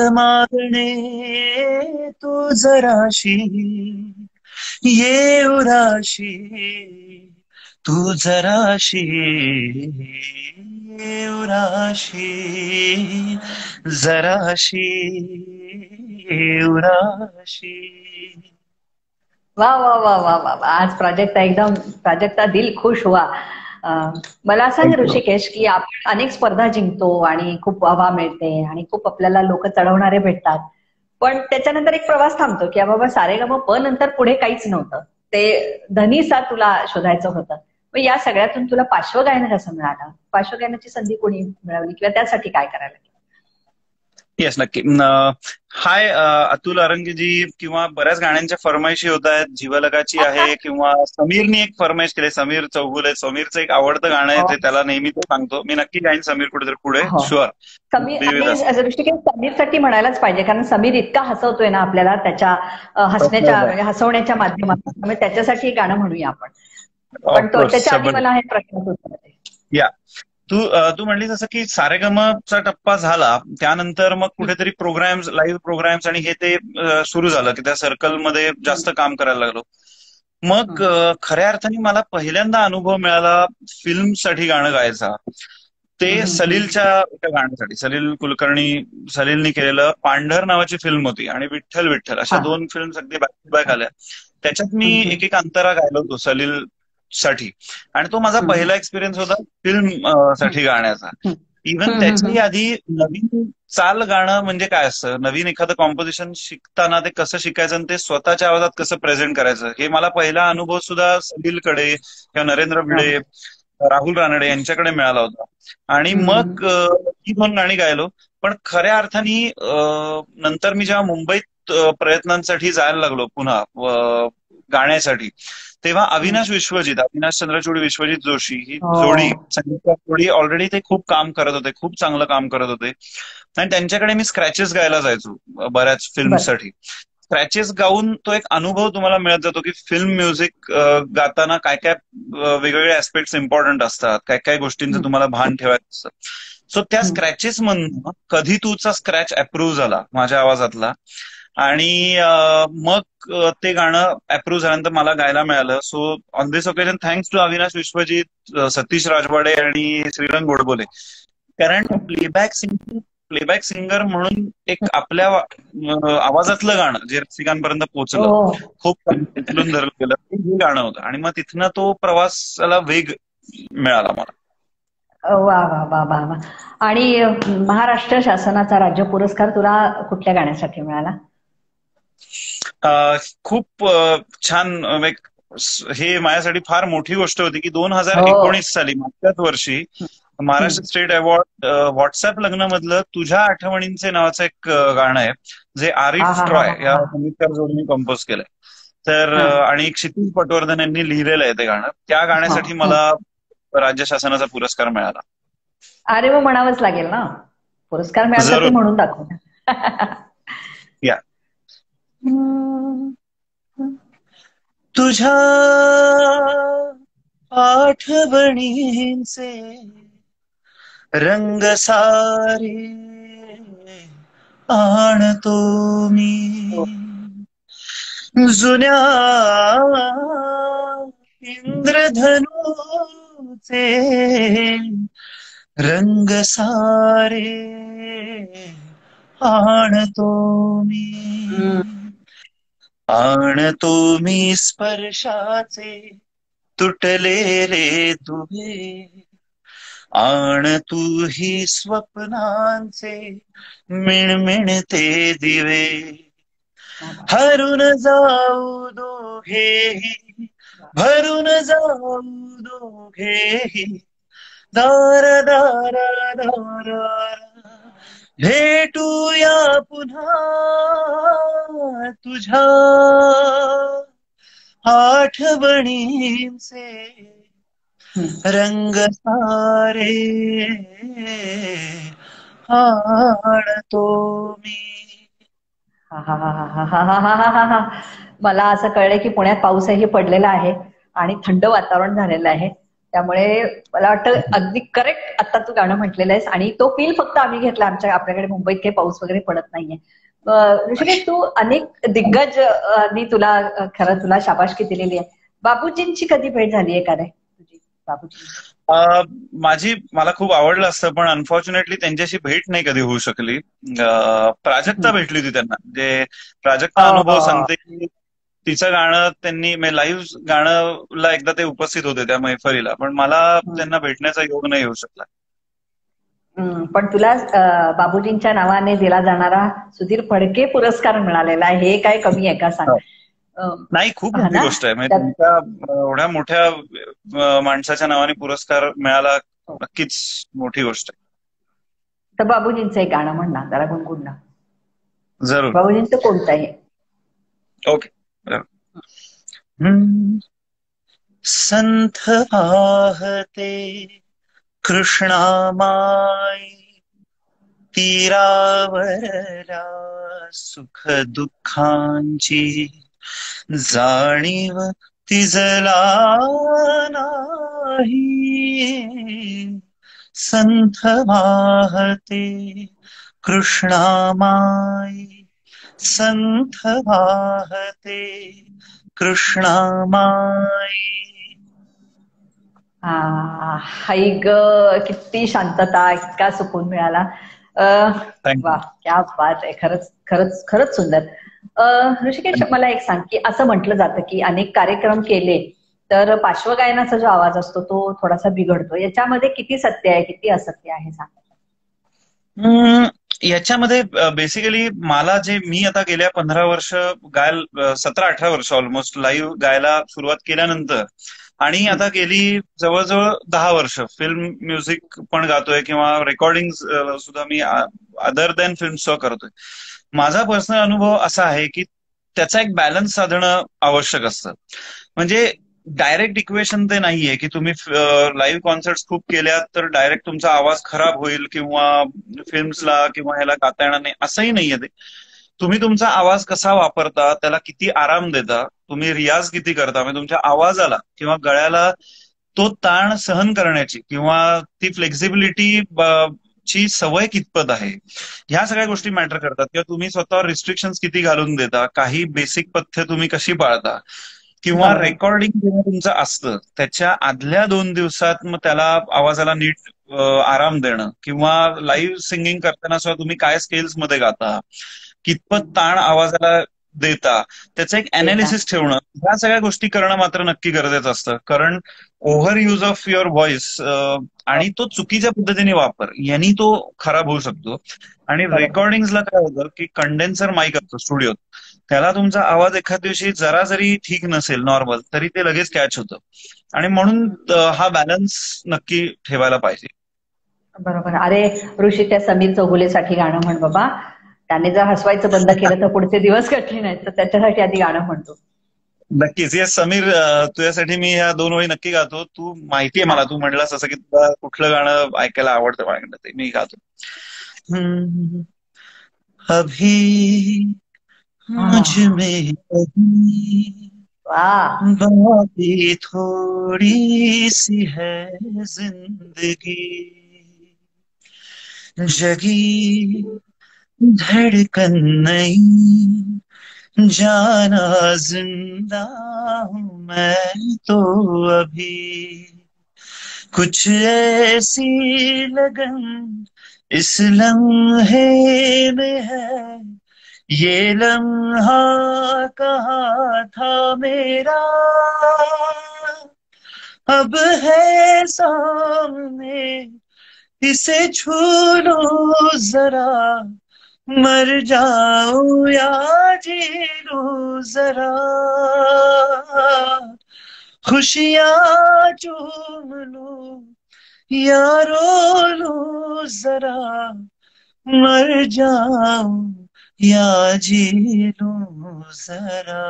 मागणे तू जराशी ये उराशी तू जराशी ये उराशी जराशी ये उराशी. वा वा वा वा वा. आज प्राजक्ता दिल खुश हुआ. मला सांग ऋषिकेश की आपण अनेक स्पर्धा जिंकतो आणि खूप हवा मिळते आणि खूप आपल्याला लोक चढवणारे भेटतात. पण त्याच्यानंतर एक प्रवास थांबतो की बाबा सारेगमप नंतर पुढे काहीच नव्हतं. ते धनीसा तुला शोधायचं होतं. मग या सगळ्यातून तुला पार्श्वगायन कसं मिळालं? पार्श्वगायनाची संधी कोणी मिळवली किंवा त्यासाठी काय करायला लागलं? येस नक्की. हाय अतुल अरंगीजी किंवा बऱ्याच गाण्यांच्या फरमाईशी होत आहेत. जीवलगाची आहे किंवा समीरनी एक फरमाईश केली. समीर चौगुले, समीरचं एक आवडतं गाणं आहे ते त्याला नेहमी तो सांगतो. मी नक्की गाईन समीर कुठेतरी पुढे. शुअर. ऋषिकेश समीरसाठी म्हणायलाच पाहिजे कारण समीर इतका हसवतोय ना आपल्याला त्याच्या हसवण्याच्या माध्यमातून. त्यामुळे त्याच्यासाठी गाणं म्हणूया आपण. पण त्याच्या आधी मला हे प्रश्न या तू म्हणली जसं की सारेगमचा टप्पा झाला त्यानंतर मग कुठेतरी प्रोग्राम्स, लाईव्ह प्रोग्राम्स आणि हे ते सुरू झालं की त्या सर्कलमध्ये जास्त काम करायला लागलो. मग खऱ्या अर्थाने मला पहिल्यांदा अनुभव मिळाला फिल्मसाठी गाणं गायचा. ते सलीलच्या एका गाण्यासाठी. सलील सलीलनी केलेलं पांढर नावाची फिल्म होती आणि विठ्ठल विठ्ठल अशा दोन फिल्म्स अगदी बॅक टू बॅक आल्या. त्याच्यात मी एक अंतरा गायलो होतो सलील साठी आणि तो माझा पहिला एक्सपिरियन्स होता फिल्म साठी गाण्याचा. इव्हन त्याच्याही आधी नवीन चाल गाणं म्हणजे काय असतं, नवीन एखादं कॉम्पोजिशन शिकताना ते कसं शिकायचं आणि ते स्वतःच्या आवाजात कसं प्रेझेंट करायचं हे मला पहिला अनुभव सुद्धा सलीलकडे किंवा नरेंद्र भिडे, राहुल रानडे यांच्याकडे मिळाला होता. आणि मग ही दोन गाणी गायलो. पण खऱ्या अर्थाने नंतर मी जेव्हा मुंबईत प्रयत्नांसाठी जायला लागलो पुन्हा गाण्यासाठी तेव्हा अविनाश चंद्रचूड विश्वजित जोशी ही जोडी, संगीतकार जोडी, ऑलरेडी ते खूप काम करत होते, खूप चांगलं काम करत होते. आणि त्यांच्याकडे मी स्क्रॅचेस गायला जायचो बऱ्याच फिल्मसाठी. स्क्रॅचेस गाऊन तो एक अनुभव तुम्हाला मिळत जातो की फिल्म म्युझिक गाताना काय काय वेगवेगळे ऍस्पेक्ट्स इम्पॉर्टंट असतात, काय काय गोष्टींचं तुम्हाला भान ठेवायचं असतं. सो त्या स्क्रॅचेस मधनं कधी तूचा स्क्रॅच अप्रूव्ह झाला माझ्या आवाजातला, आणि मग ते गाणं अप्रूव्ह झाल्यानंतर मला गायला मिळालं. So on this occasion thanks to Avinash Vishwajit, Satish Rajwade आणि श्रीरंग गोडबोले. कारण प्लेबॅक सिंगर म्हणून एक आपल्या आवाजातलं गाणं जे रसिकांपर्यंत पोहोचलं, खूप उचलून धरलं गेलं, हे गाणं होतं. आणि मग तिथनं तो प्रवासाला वेग मिळाला मला. वा वा वा वा वा. आणि महाराष्ट्र शासनाचा राज्य पुरस्कार तुला कुठल्या गाण्यासाठी मिळाला? खूप छान. हे माझ्यासाठी फार मोठी गोष्ट होती की 2019 साली, मागच्याच वर्षी, महाराष्ट्र स्टेट अवॉर्ड व्हॉट्सअप लग्न मधलं तुझ्या आठवणींचे नावाचं एक गाणं आहे, जे आरिफ ट्रॉय या संगीतकार जोडीने कंपोज केलंय. तर आणि क्षितिज पटवर्धन यांनी लिहिलेलं आहे ते गाणं. त्या गाण्यासाठी मला राज्य शासनाचा पुरस्कार मिळाला. अरे मग म्हणावंच लागेल ना, पुरस्कार मिळाला म्हणून दाखव. या तुझ्या आठवणींचे रंग सारे आणतो मी, जुन्या इंद्रधनुचे रंग सारे आणतो मी स्पर्शाचे तुटलेले दुवे, आण तू ही स्वप्नांचे मिणमिणते दिवे, हरून जाऊ दोघेही, भरून जाऊ दोघेही, दार दार दार, भेटूया पुन्हा तुझ्या आठवणींचे रंग सारे आणतो मी. मला असं कळलंय की पुण्यात पाऊसही पडलेला आहे आणि थंड वातावरण झालेलं आहे. त्यामुळे मला वाटतं अगदी करेक्ट आता तू गाणं म्हटलेलं आहेस, आणि तो फील फक्त आम्ही घेतला. आपल्याकडे मुंबईत काही पाऊस वगैरे पडत नाहीये. ऋषिकेश, तू अनेक दिग्गज तुला शाबासकी दिलेली आहे. बाबूजींची कधी भेट झाली आहे का रे तुझी? बाबूजी मला खूप आवडलं असतं, पण अनफॉर्च्युनेटली त्यांच्याशी भेट नाही कधी होऊ शकली. प्राजक्ता भेटली होती त्यांना. जे प्राजक्ता अनुभव सांगते की तिचं गाणं त्यांनी लाईव्ह गाणंला एकदा ते उपस्थित होते त्या मैफलीला, पण मला त्यांना भेटण्याचा योग नाही येऊ शकला. पण तुला बाबूजींच्या नावाने दिला जाणारा सुधीर फडके पुरस्कार मिळालेला आहे, हे काय कमी आहे का सांग? नाही, खूप मोठी गोष्ट आहे. म्हणजे तुमच्या एवढ्या मोठ्या माणसाच्या नावाने पुरस्कार मिळाला, नक्कीच मोठी गोष्ट आहे. तर बाबूजींचं एक गाणं म्हण ना, जरा गुणगुण ना. जरूर. बाबूजींचं कोणतं आहे? ओके. संथ वाहते कृष्णामाई, तीरावरला सुख दुःखांची जाणीव तिजला नाही. संथ वाहते कृष्णामाई, संथ वाहते कृष्णामाई. हाय ग, किती शांतता, इतका सुकून मिळाला. वा, क्या बात आहे. खरंच खरंच खरंच सुंदर. ऋषिकेश, मला एक सांग की असं म्हटलं जातं की अनेक कार्यक्रम केले तर पार्श्वगायनाचा जो आवाज असतो तो थोडासा बिघडतो. याच्यामध्ये किती सत्य आहे, किती असत्य आहे सांग? याच्यामध्ये बेसिकली मला मी आता गेल्या 15 वर्ष 17-18 वर्ष ऑलमोस्ट लाईव्ह गायला सुरुवात केल्यानंतर, आणि आता गेली जवळजवळ 10 वर्ष फिल्म म्युझिक पण गातोय किंवा रेकॉर्डिंग सुद्धा मी अदर दॅन फिल्म करतोय. माझा पर्सनल अनुभव असा आहे की त्याचा एक बॅलन्स साधणं आवश्यक असतं. म्हणजे डायरेक्ट इक्वेशन ते नाहीये की तुम्ही लाईव्ह कॉन्सर्ट खूप केल्यात तर डायरेक्ट तुमचा आवाज खराब होईल किंवा फिल्म्सला किंवा ह्याला गाता येणार नाही, असंही नाहीये ते. तुम्ही तुमचा आवाज कसा वापरता, त्याला किती आराम देता, तुम्ही रियाज किती करता, म्हणजे तुमच्या आवाजाला किंवा गळ्याला तो ताण सहन करण्याची किंवा ती फ्लेक्झिबिलिटी ची सवय कितपत आहे, ह्या सगळ्या गोष्टी मॅटर करतात. किंवा तुम्ही स्वतःवर रिस्ट्रिक्शन्स किती घालून देता, काही बेसिक पथ्य तुम्ही कशी पाळता, किंवा रेकॉर्डिंग जेव्हा तुमचं असतं त्याच्या आदल्या 2 दिवसात मग त्याला आवाजाला नीट आराम देणं, किंवा लाईव्ह सिंगिंग करताना सुद्धा तुम्ही काय स्केल्स मध्ये गाता, कितपत ताण आवाजाला देता, त्याचं एक अनालिसिस ठेवणं, ह्या सगळ्या गोष्टी करणं मात्र नक्की गरजेचं असतं. कारण over use of your voice आणि तो चुकीच्या पद्धतीने वापर यांनी तो खराब होऊ शकतो. आणि रेकॉर्डिंगला काय होतं की कंडेन्सर माईक असतो स्टुडिओत, त्याला तुमचा आवाज एखाद दिवशी जरा जरी ठीक नसेल नॉर्मल तरी ते लगेच कॅच होतं. आणि म्हणून हा बॅलन्स नक्की ठेवायला पाहिजे. बरोबर. अरे ऋषी, त्या समीर चौगुलेसाठी गाणं म्हण बाबा. त्याने जर हसवायचं बंद केलं तर पुढचे दिवस कठीण आहेत, तर त्याच्यासाठी आधी गाणं म्हणतो. नक्कीच. येस समीर, तुझ्यासाठी मी ह्या 2 ओळी नक्की गातो. तू माहितीये मला, तू म्हणलास असं की तुला कुठलं गाणं ऐकायला आवडतं माझ्याकडनं, ते मी गातो. अभी मुझ में बाकी थोड़ी सी है जिंदगी, जगी धड़कन नहीं, जाना जिंदा हूं मैं तो अभी, कुछ ऐसी लगन इस लम्हे में है, ये लम्हा कहाँ था मेरा, अब है सामने इसे छू लो जरा, मर जाऊं या जी लूं जरा, खुशियां चूम लूं या रो लूं जरा, मर जाऊं या जी लूं जरा.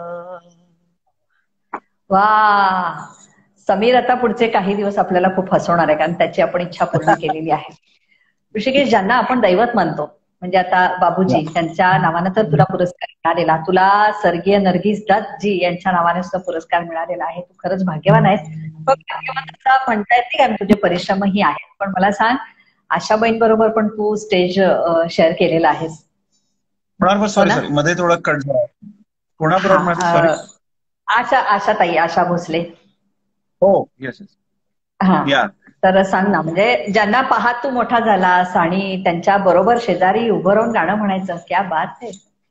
वा समीर, आता पुढचे काही दिवस आपल्याला खूप हसवणार आहे, कारण त्याची आपण इच्छा पूर्ण केलेली आहे. ऋषिकेश, ज्यांना आपण दैवत मानतो, म्हणजे आता बाबूजी त्यांच्या नावानं तर तुला पुरस्कार मिळालेला, तुला स्वर्गीय नर्गिस दत्तजी यांच्या नावाने सुद्धा पुरस्कार मिळालेला आहे. तू खरंच भाग्यवान आहेस. पण भाग्यवान असं म्हणता येत नाही, कारण तुझे परिश्रमही आहेत. पण मला सांग, आशाबाईं बरोबर पण तू स्टेज शेअर केलेला आहेस. सॉरी मध्ये थोडं कट झाला. कोणाबरोबर? आशा भोसले. हो येस. हा, तर सांग ना, म्हणजे ज्यांना पाहत तू मोठा झालास आणि त्यांच्या बरोबर शेजारी उभं राहून गाणं म्हणायचं, क्या बात आहे.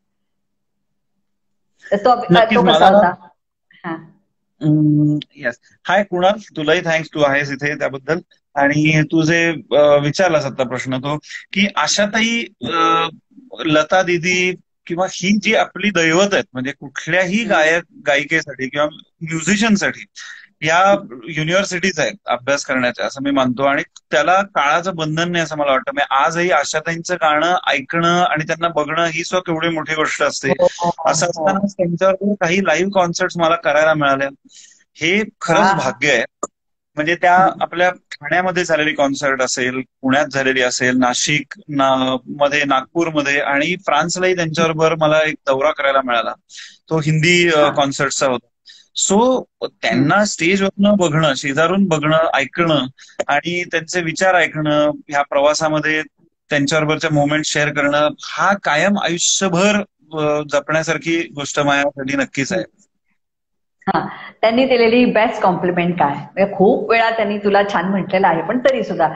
तो कसा होता? येस. हाय कुणाल, तुलाही थँक्स, तू आहेस इथे त्याबद्दल. आणि तू जे विचारलास आता प्रश्न तो की आशाताई, लता दिदी किंवा ही जी आपली दैवत आहेत, म्हणजे कुठल्याही गायिकेसाठी किंवा म्युझिशियनसाठी या युनिव्हर्सिटीज आहेत अभ्यास करण्याच्या, असं मी मानतो. आणि त्याला काळाचं बंधन नाही असं मला वाटतं. म्हणजे आजही आशाताईंचं गाणं ऐकणं आणि त्यांना बघणं ही सुद्धा केवढी मोठी गोष्ट असते. असं असताना त्यांच्यावर काही लाईव्ह कॉन्सर्ट मला करायला मिळाले, हे खरंच भाग्य आहे. म्हणजे त्या आपल्या ठाण्यामध्ये झालेली कॉन्सर्ट असेल, पुण्यात झालेली असेल, नाशिक मध्ये, नागपूरमध्ये, आणि फ्रान्सलाही त्यांच्याबरोबर मला एक दौरा करायला मिळाला, तो हिंदी कॉन्सर्टचा होता. सो त्यांना स्टेजवरनं बघणं, शेजारून बघणं, ऐकणं आणि त्यांचे विचार ऐकणं, ह्या प्रवासामध्ये त्यांच्याबरोबरच्या मोमेंट शेअर करणं, हा कायम आयुष्यभर जपण्यासारखी गोष्ट माझ्यासाठी नक्कीच आहे. हा, त्यांनी दिलेली बेस्ट कॉम्प्लिमेंट काय? म्हणजे खूप वेळा त्यांनी तुला छान म्हटलेलं आहे, पण तरी सुद्धा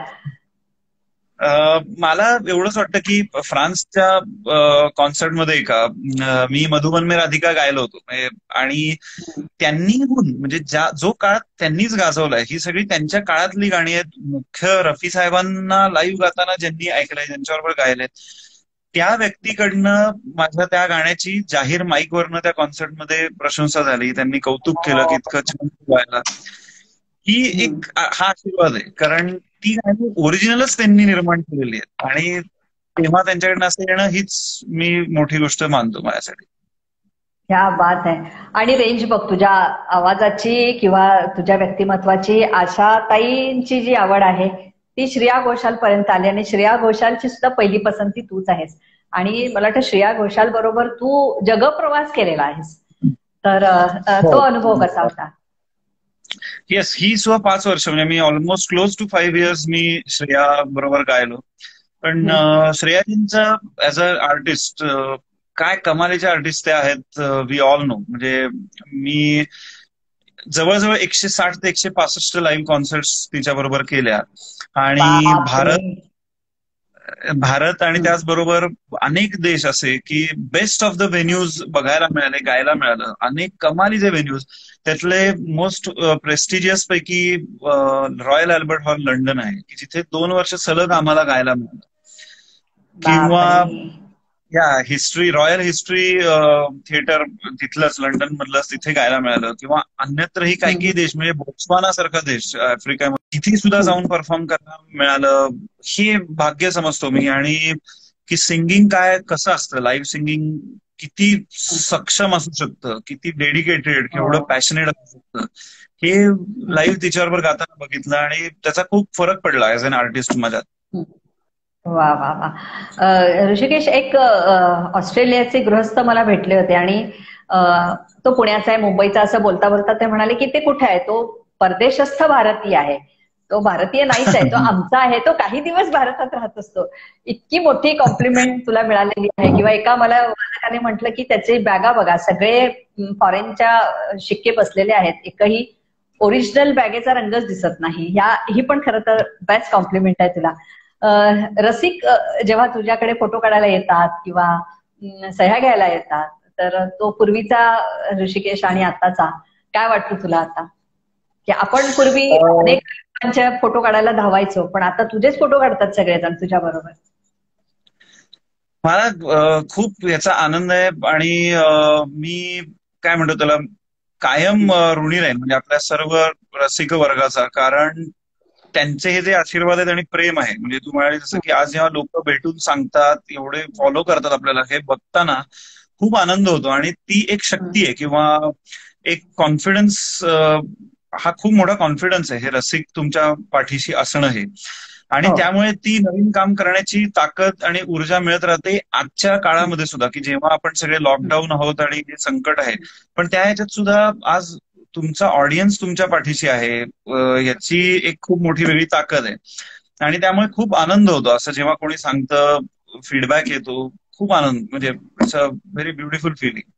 मला एवढंच वाटतं की फ्रान्सच्या कॉन्सर्टमध्ये का मी मधुबन में राधिका गायलो होतो, आणि त्यांनी म्हणजे जो काळ त्यांनीच गाजवलाय, ही सगळी त्यांच्या काळातली गाणी आहेत. मुख्य रफी साहेबांना लाईव्ह गाताना ज्यांनी ऐकलंय, ज्यांच्याबरोबर गायलेत, त्या व्यक्तीकडनं माझ्या त्या गाण्याची जाहीर माईकवरनं त्या कॉन्सर्टमध्ये प्रशंसा झाली. त्यांनी कौतुक केलं की इतकं छान गायला. ही एक हा आशीर्वाद आहे, कारण ती गाणी ओरिजिनलच त्यांनी निर्माण केलेली आहेत, आणि तेव्हा त्यांच्याकडनं असं येणं हीच मी मोठी गोष्ट मानतो माझ्यासाठी. क्या बात आहे. आणि रेंज बघ तुझ्या आवाजाची किंवा तुझ्या व्यक्तिमत्वाची. आशाताईंची जी आवड आहे ती श्रेया घोषाल पर्यंत आली आणि श्रेया घोषालची सुद्धा पहिली पसंती तूच आहेस. आणि मला वाटतं श्रेया घोषाल बरोबर तू जगप्रवास केलेला आहेस. तर तो अनुभव कसा होता? येस, ही सुद्धा 5 वर्ष, म्हणजे मी ऑलमोस्ट क्लोज टू 5 इयर्स मी श्रेया बरोबर गायलो. पण श्रेयाजींचा ऍज अ आर्टिस्ट काय कमालीचे आर्टिस्ट ते आहेत, वी ऑल नो. म्हणजे मी जवळजवळ 160 ते 165 लाईव्ह कॉन्सर्ट्स तिच्या बरोबर केल्या. आणि भारत आणि त्याचबरोबर अनेक देश असे की बेस्ट ऑफ द व्हेन्यूज बघायला मिळाले, गायला मिळालं. अनेक कमालीचे व्हेन्यूज, त्यातले मोस्ट प्रेस्टिजियस पैकी रॉयल अल्बर्ट हॉल लंडन आहे की जिथे 2 वर्ष सलग आम्हाला गायला मिळालं. किंवा रॉयल हिस्ट्री थिएटर तिथलंच लंडन मधलंच, तिथे गायला मिळालं. किंवा अन्यत्रही काही देश, म्हणजे बोत्सवाना सारखा देश आफ्रिकेमध्ये, तिथे सुद्धा जाऊन परफॉर्म करायला मिळालं. हे भाग्य समजतो मी. आणि की सिंगिंग काय कसं असतं, लाईव्ह सिंगिंग किती सक्षम असू शकतं, किती डेडिकेटेड, केवढं पॅशनेट असू शकतं, हे लाईव्ह तिच्याबरोबर गाताना बघितलं आणि त्याचा खूप फरक पडला ऍज अन आर्टिस्ट माझ्यात. वा वा वा. ऋषिकेश, एक ऑस्ट्रेलियाचे गृहस्थ मला भेटले होते आणि तो पुण्याचा आहे, मुंबईचा, असं बोलता बोलता ते म्हणाले की ते कुठे आहे, तो परदेशस्थ भारतीय आहे, तो भारतीय नाहीच आहे, तो आमचा आहे, तो काही दिवस भारतात राहत असतो. इतकी मोठी कॉम्प्लिमेंट तुला मिळालेली आहे. किंवा एका मला वाचकाने म्हटलं की त्याचे बॅगा बघा, सगळे फॉरेनच्या शिक्के बसलेले आहेत, एकही ओरिजिनल बॅगेचा रंगच दिसत नाही. ही पण खरं तर बेस्ट कॉम्प्लिमेंट आहे तुला. रसिक जेव्हा तुझ्याकडे फोटो काढायला येतात किंवा सह्या घ्यायला येतात, तर तो पूर्वीचा ऋषिकेश आणि आताचा काय वाटतं तुला आता? की आपण पूर्वी अनेक लोकांच्या फोटो काढायला धावायचो, पण आता तुझेच फोटो काढतात सगळेजण तुझ्या बरोबर. मला खूप याचा आनंद आहे. आणि मी काय म्हणतो त्याला, कायम ऋणी राहील म्हणजे आपल्या सर्व रसिक वर्गाचा. कारण त्यांचे हे जे आशीर्वाद आहेत आणि प्रेम आहे, म्हणजे तू म्हणाली जसं की आज जेव्हा लोक भेटून सांगतात, एवढे फॉलो करतात आपल्याला, हे बघताना खूप आनंद होतो. आणि ती एक शक्ती आहे किंवा एक कॉन्फिडन्स, हा खूप मोठा कॉन्फिडन्स आहे हे रसिक तुमच्या पाठीशी असणं हे. आणि त्यामुळे ती नवीन काम करण्याची ताकद आणि ऊर्जा मिळत राहते आजच्या काळामध्ये सुद्धा, की जेव्हा आपण सगळे लॉकडाऊन आहोत आणि हे संकट आहे, पण त्या ह्याच्यात सुद्धा आज तुमचा ऑडियन्स तुमच्या पाठीशी आहे, याची एक खूप मोठी वेगळी ताकद आहे. आणि त्यामुळे खूप आनंद होतो असं जेव्हा कोणी सांगतं, फीडबॅक येतो, खूप आनंद, म्हणजे it's a very beautiful feeling.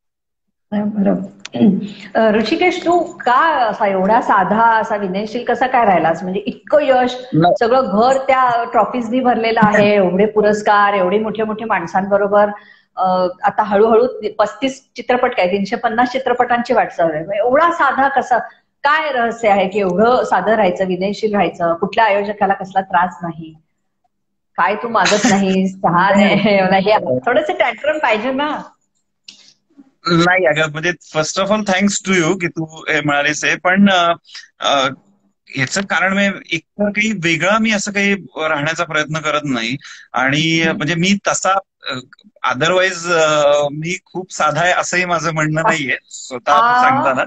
बरोबर. ऋषिकेश, तू का असा एवढा साधा, असा विनयशील कसा काय राहिलास? म्हणजे इतकं यश, सगळं घर त्या ट्रॉफीजनी भरलेलं आहे, एवढे पुरस्कार, एवढे मोठे मोठे माणसांबरोबर, आता हळूहळू 35 चित्रपट, काय 350 चित्रपटांची वाटचाल आहे. एवढा साधा कसा, काय रहस्य आहे की एवढं साधं राहायचं, विनयशील राहायचं? कुठल्या आयोजकाला कसला त्रास नाही, काय तू मागत नाहीस, हे थोडंसं टँट्रम पाहिजे ना? नाही अगं, म्हणजे first of all thanks to you की तू हे म्हणालीस आहे. पण ह्याचं कारण एकतर काही वेगळा मी असं काही राहण्याचा प्रयत्न करत नाही. आणि म्हणजे मी तसा अदरवाईज मी खूप साधा आहे असंही माझं म्हणणं नाहीये स्वतः सांगताना.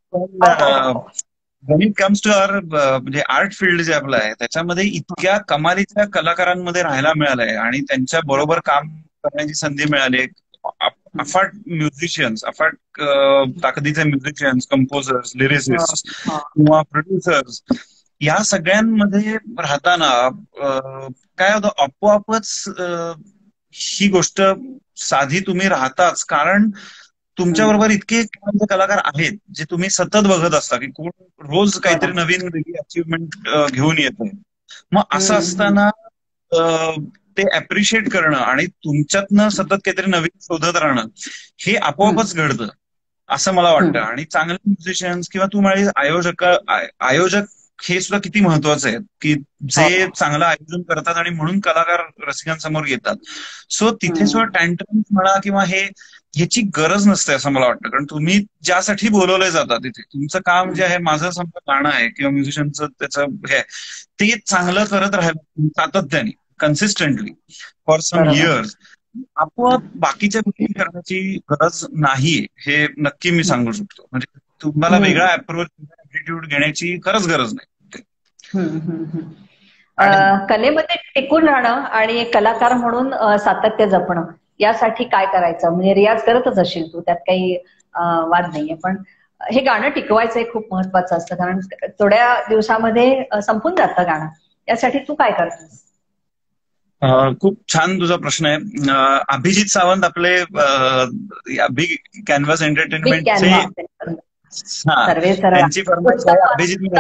when it comes to our म्हणजे आर्ट फील्ड जे आपलं आहे त्याच्यामध्ये इतक्या कमालीच्या कलाकारांमध्ये राहायला मिळालंय आणि त्यांच्या बरोबर काम करण्याची संधी मिळाली. अफाट म्युझिशियन्स, अफाट ताकदीचे म्युझिशियन्स, कंपोजर्स, लिरिसिस्ट किंवा प्रोड्युसर्स, या सगळ्यांमध्ये राहताना काय होतं, आपोआपच ही गोष्ट साधी तुम्ही राहताच. कारण तुमच्या बरोबर इतके कलाकार आहेत जे तुम्ही सतत बघत असता की कोण रोज काहीतरी नवीन वेगळी अचीवमेंट घेऊन येतंय. मग असं असताना ते अप्रिशिएट करणं आणि तुमच्यातनं सतत काहीतरी नवीन शोधत राहणं हे आपोआपच घडतं असं मला वाटतं. आणि चांगले म्युझिशियन्स किंवा तू म्हणाली आयोजक हे सुद्धा किती महत्वाचे आहेत की जे चांगलं आयोजन करतात आणि म्हणून कलाकार रसिकांसमोर येतात. सो तिथे सुद्धा टँट्रम्स म्हणा किंवा ह्याची गरज नसते असं मला वाटतं. कारण तुम्ही ज्यासाठी बोलवले जातात तिथे तुमचं काम जे आहे, माझं समजा गाणं आहे किंवा म्युझिशियनचं त्याचं हे ते चांगलं करत राहायला सातत्याने, कन्सिस्टंटली फॉर सम इयर्स. आपोआप बाकीच्या गोष्टी करण्याची गरज नाहीये, हे नक्की मी सांगू शकतो. म्हणजे तुम्हाला वेगळा अप्रोच ऍटिट्यूड घेण्याची खरंच गरज नाही. कलेमध्ये टिकून राहणं आणि एक कलाकार म्हणून सातत्य जपणं यासाठी काय करायचं? म्हणजे रियाज करतच असशील तू, त्यात काही वाद नाहीये, पण हे गाणं टिकवायचं हे खूप महत्वाचं असतं, कारण थोड्या दिवसामध्ये संपून जातं गाणं. यासाठी तू काय करतोस? खूप छान तुझा प्रश्न आहे. अभिजित सावंत आपले बिग कॅनव्हास एंटरटेनमेंटचे त्यांची फरमाईश आहे. अभिजित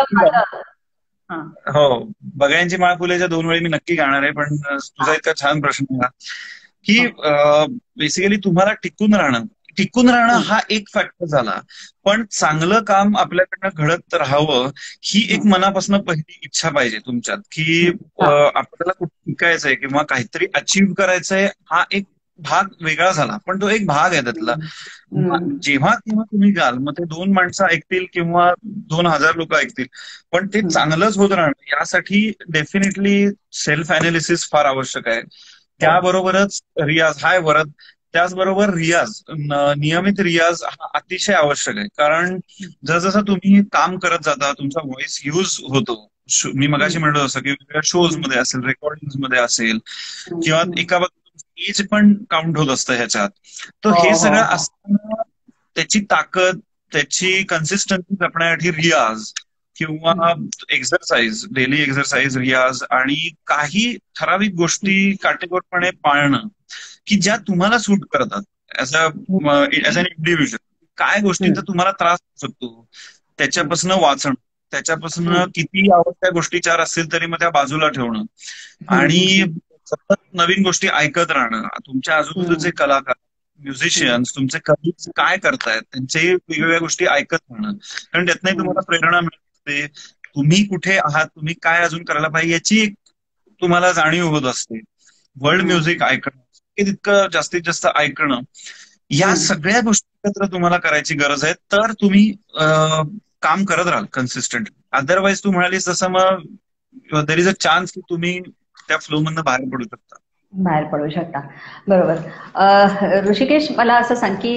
हो, बगळ्यांची माळ फुलेच्या 2 वेळी मी नक्की गाणार आहे. पण तुझा इतका छान प्रश्न आहे की बेसिकली तुम्हाला टिकून राहणं हा एक फॅक्टर झाला, पण चांगलं काम आपल्याकडनं घडत राहावं ही एक मनापासून पहिली इच्छा पाहिजे तुमच्यात, की आपल्याला कुठे टिकायचंय किंवा काहीतरी अचीव्ह करायचंय. हा एक भाग वेगळा झाला, पण तो एक भाग आहे त्यातला. जेव्हा तुम्ही गाल, मग ते 2 माणसं ऐकतील किंवा 2000 लोक ऐकतील, पण ते चांगलंच होत राहणं यासाठी डेफिनेटली सेल्फ अनालिसिस फार आवश्यक आहे. त्याबरोबरच रियाज हाय वरद, त्याचबरोबर रियाज, नियमित रियाज हा अतिशय आवश्यक आहे. कारण जसजसं तुम्ही काम करत जाता तुमचा व्हॉइस यूज होतो. मी मगाशी म्हणलो असं की वेगवेगळ्या शोज मध्ये असेल, रेकॉर्डिंग मध्ये असेल, किंवा एका एज पण काउंट होत असतं ह्याच्यात. तर हे सगळं असताना त्याची ताकद, त्याची कन्सिस्टन्सी जपण्यासाठी रियाज किंवा एक्सरसाइज, डेली एक्सरसाइज, रियाज आणि काही ठराविक गोष्टी काटेकोरपणे पाळणं की ज्या तुम्हाला सूट करतात ऍज अन इंडिव्हिज्युअल. काय गोष्टींचा तुम्हाला त्रास होऊ शकतो त्याच्यापासून वाचणं, त्याच्यापासून किती आवडत्या गोष्टी 4 असतील तरी मग त्या बाजूला ठेवणं, आणि सतत नवीन गोष्टी ऐकत राहणं. तुमच्या आजूबाजूचे कलाकार, म्युझिशियन्स, तुमचे कलीग्स काय करतायत त्यांचे वेगवेगळ्या गोष्टी ऐकत राहणं, कारण त्यातनंही तुम्हाला प्रेरणा मिळते. तुम्ही कुठे आहात, तुम्ही काय अजून करायला पाहिजे याची एक तुम्हाला जाणीव होत असते. वर्ल्ड म्युझिक ऐकणं, तितकं जास्तीत जास्त ऐकणं, या सगळ्या गोष्टी एकत्र तुम्हाला करायची गरज आहे. तर तुम्ही काम करत राहाल कन्सिस्टंटली. अदरवाईज तू म्हणालीस तसं मग देर इज अ चान्स की तुम्ही त्या फ्लो मधनं बाहेर पडू शकता. बरोबर. ऋषिकेश, मला असं सांग की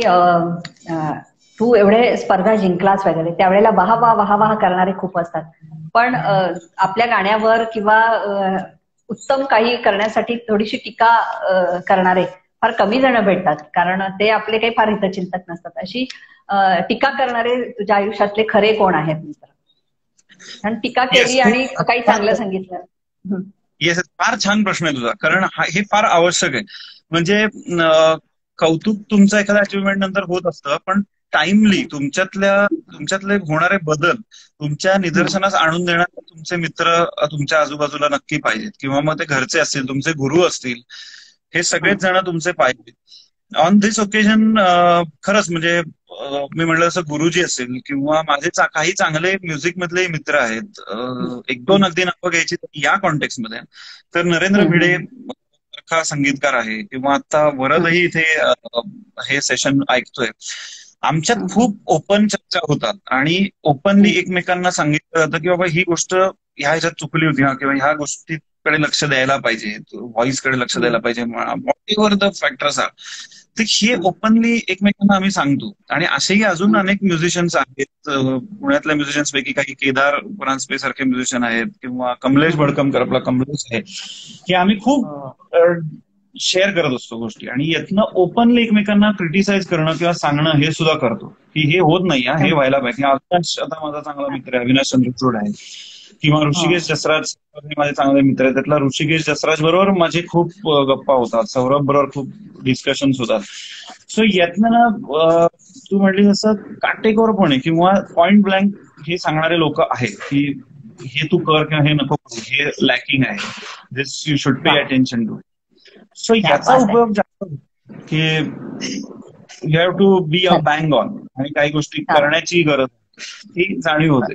तू एवढे स्पर्धा जिंकलास वगैरे, त्यावेळेला वाह करणारे खूप असतात, पण आपल्या गाण्यावर किंवा उत्तम काही करण्यासाठी थोडीशी टीका करणारे फार कमी जण भेटतात, कारण ते आपले काही फार हितचिंतक नसतात. अशी टीका करणारे तुझ्या आयुष्यातले खरे कोण आहेत मित्र? कारण टीका केली आणि काही चांगलं सांगितलं. येस, फार छान प्रश्न आहे तुझा, कारण हे फार आवश्यक आहे. म्हणजे कौतुक तुमचं एखाद्या अचिव्हमेंट नंतर होत असतं, पण टाइमली तुमच्यातले होणारे बदल तुमच्या निदर्शनास आणून देणारे तुमचे मित्र तुमच्या आजूबाजूला नक्की पाहिजेत, किंवा मग ते घरचे असतील, तुमचे गुरु असतील, हे सगळेच जण तुमचे पाहिजेत. ऑन दिस ओकेजन खरंच म्हणजे मी म्हणलं असं गुरुजी असेल किंवा माझे काही चांगले म्युझिक मधले मित्र आहेत, 1-2 अगदी नावं घ्यायची या कॉन्टेक्स्ट मध्ये, तर नरेंद्र भिडे संगीतकार आहे, किंवा आता वरदही इथे हे सेशन ऐकतोय. आमच्यात खूप ओपन चर्चा होतात आणि ओपनली एकमेकांना सांगितलं जातं की बाबा ही गोष्ट ह्या ह्याच्यात चुकली होती, किंवा ह्या गोष्टीकडे लक्ष द्यायला पाहिजे, व्हॉइस कडे लक्ष द्यायला पाहिजे, व्हॉट द फॅक्टर्स आर, तर हे ओपनली एकमेकांना आम्ही सांगतो. आणि असेही अजून अनेक म्युझिशियन्स आहेत. पुण्यातल्या म्युझिशियन्स पैकी काही केदार परांजपे सारखे म्युझिशियन आहेत, किंवा कमलेश बडकमकर, आपला कमलेश आहे, की आम्ही खूप शेअर करत असतो गोष्टी, आणि यातनं ओपनली एकमेकांना क्रिटिसाइज करणं किंवा सांगणं हे सुद्धा करतो की हे होत नाही, हे व्हायला पाहिजे. अविनाश आता माझा चांगला मित्र आहे, अविनाश चंद्रचूड आहे, किंवा ऋषिकेश जसराज माझे चांगले मित्र आहेत. त्यातला ऋषिकेश जसराज बरोबर माझे खूप गप्पा होतात, सौरभ बरोबर खूप डिस्कशन्स होतात. सो यातनं ना तू म्हटली तसं काटेकोरपणे किंवा पॉइंट ब्लँक हे सांगणारे लोक आहेत की हे तू कर किंवा हे नको करू, हे लॅकिंग आहे, this you should pay attention to. So याचा उपयोग जास्त की you have to be a bang on, आणि काही गोष्टी करण्याची गरज ही जाणीव होते.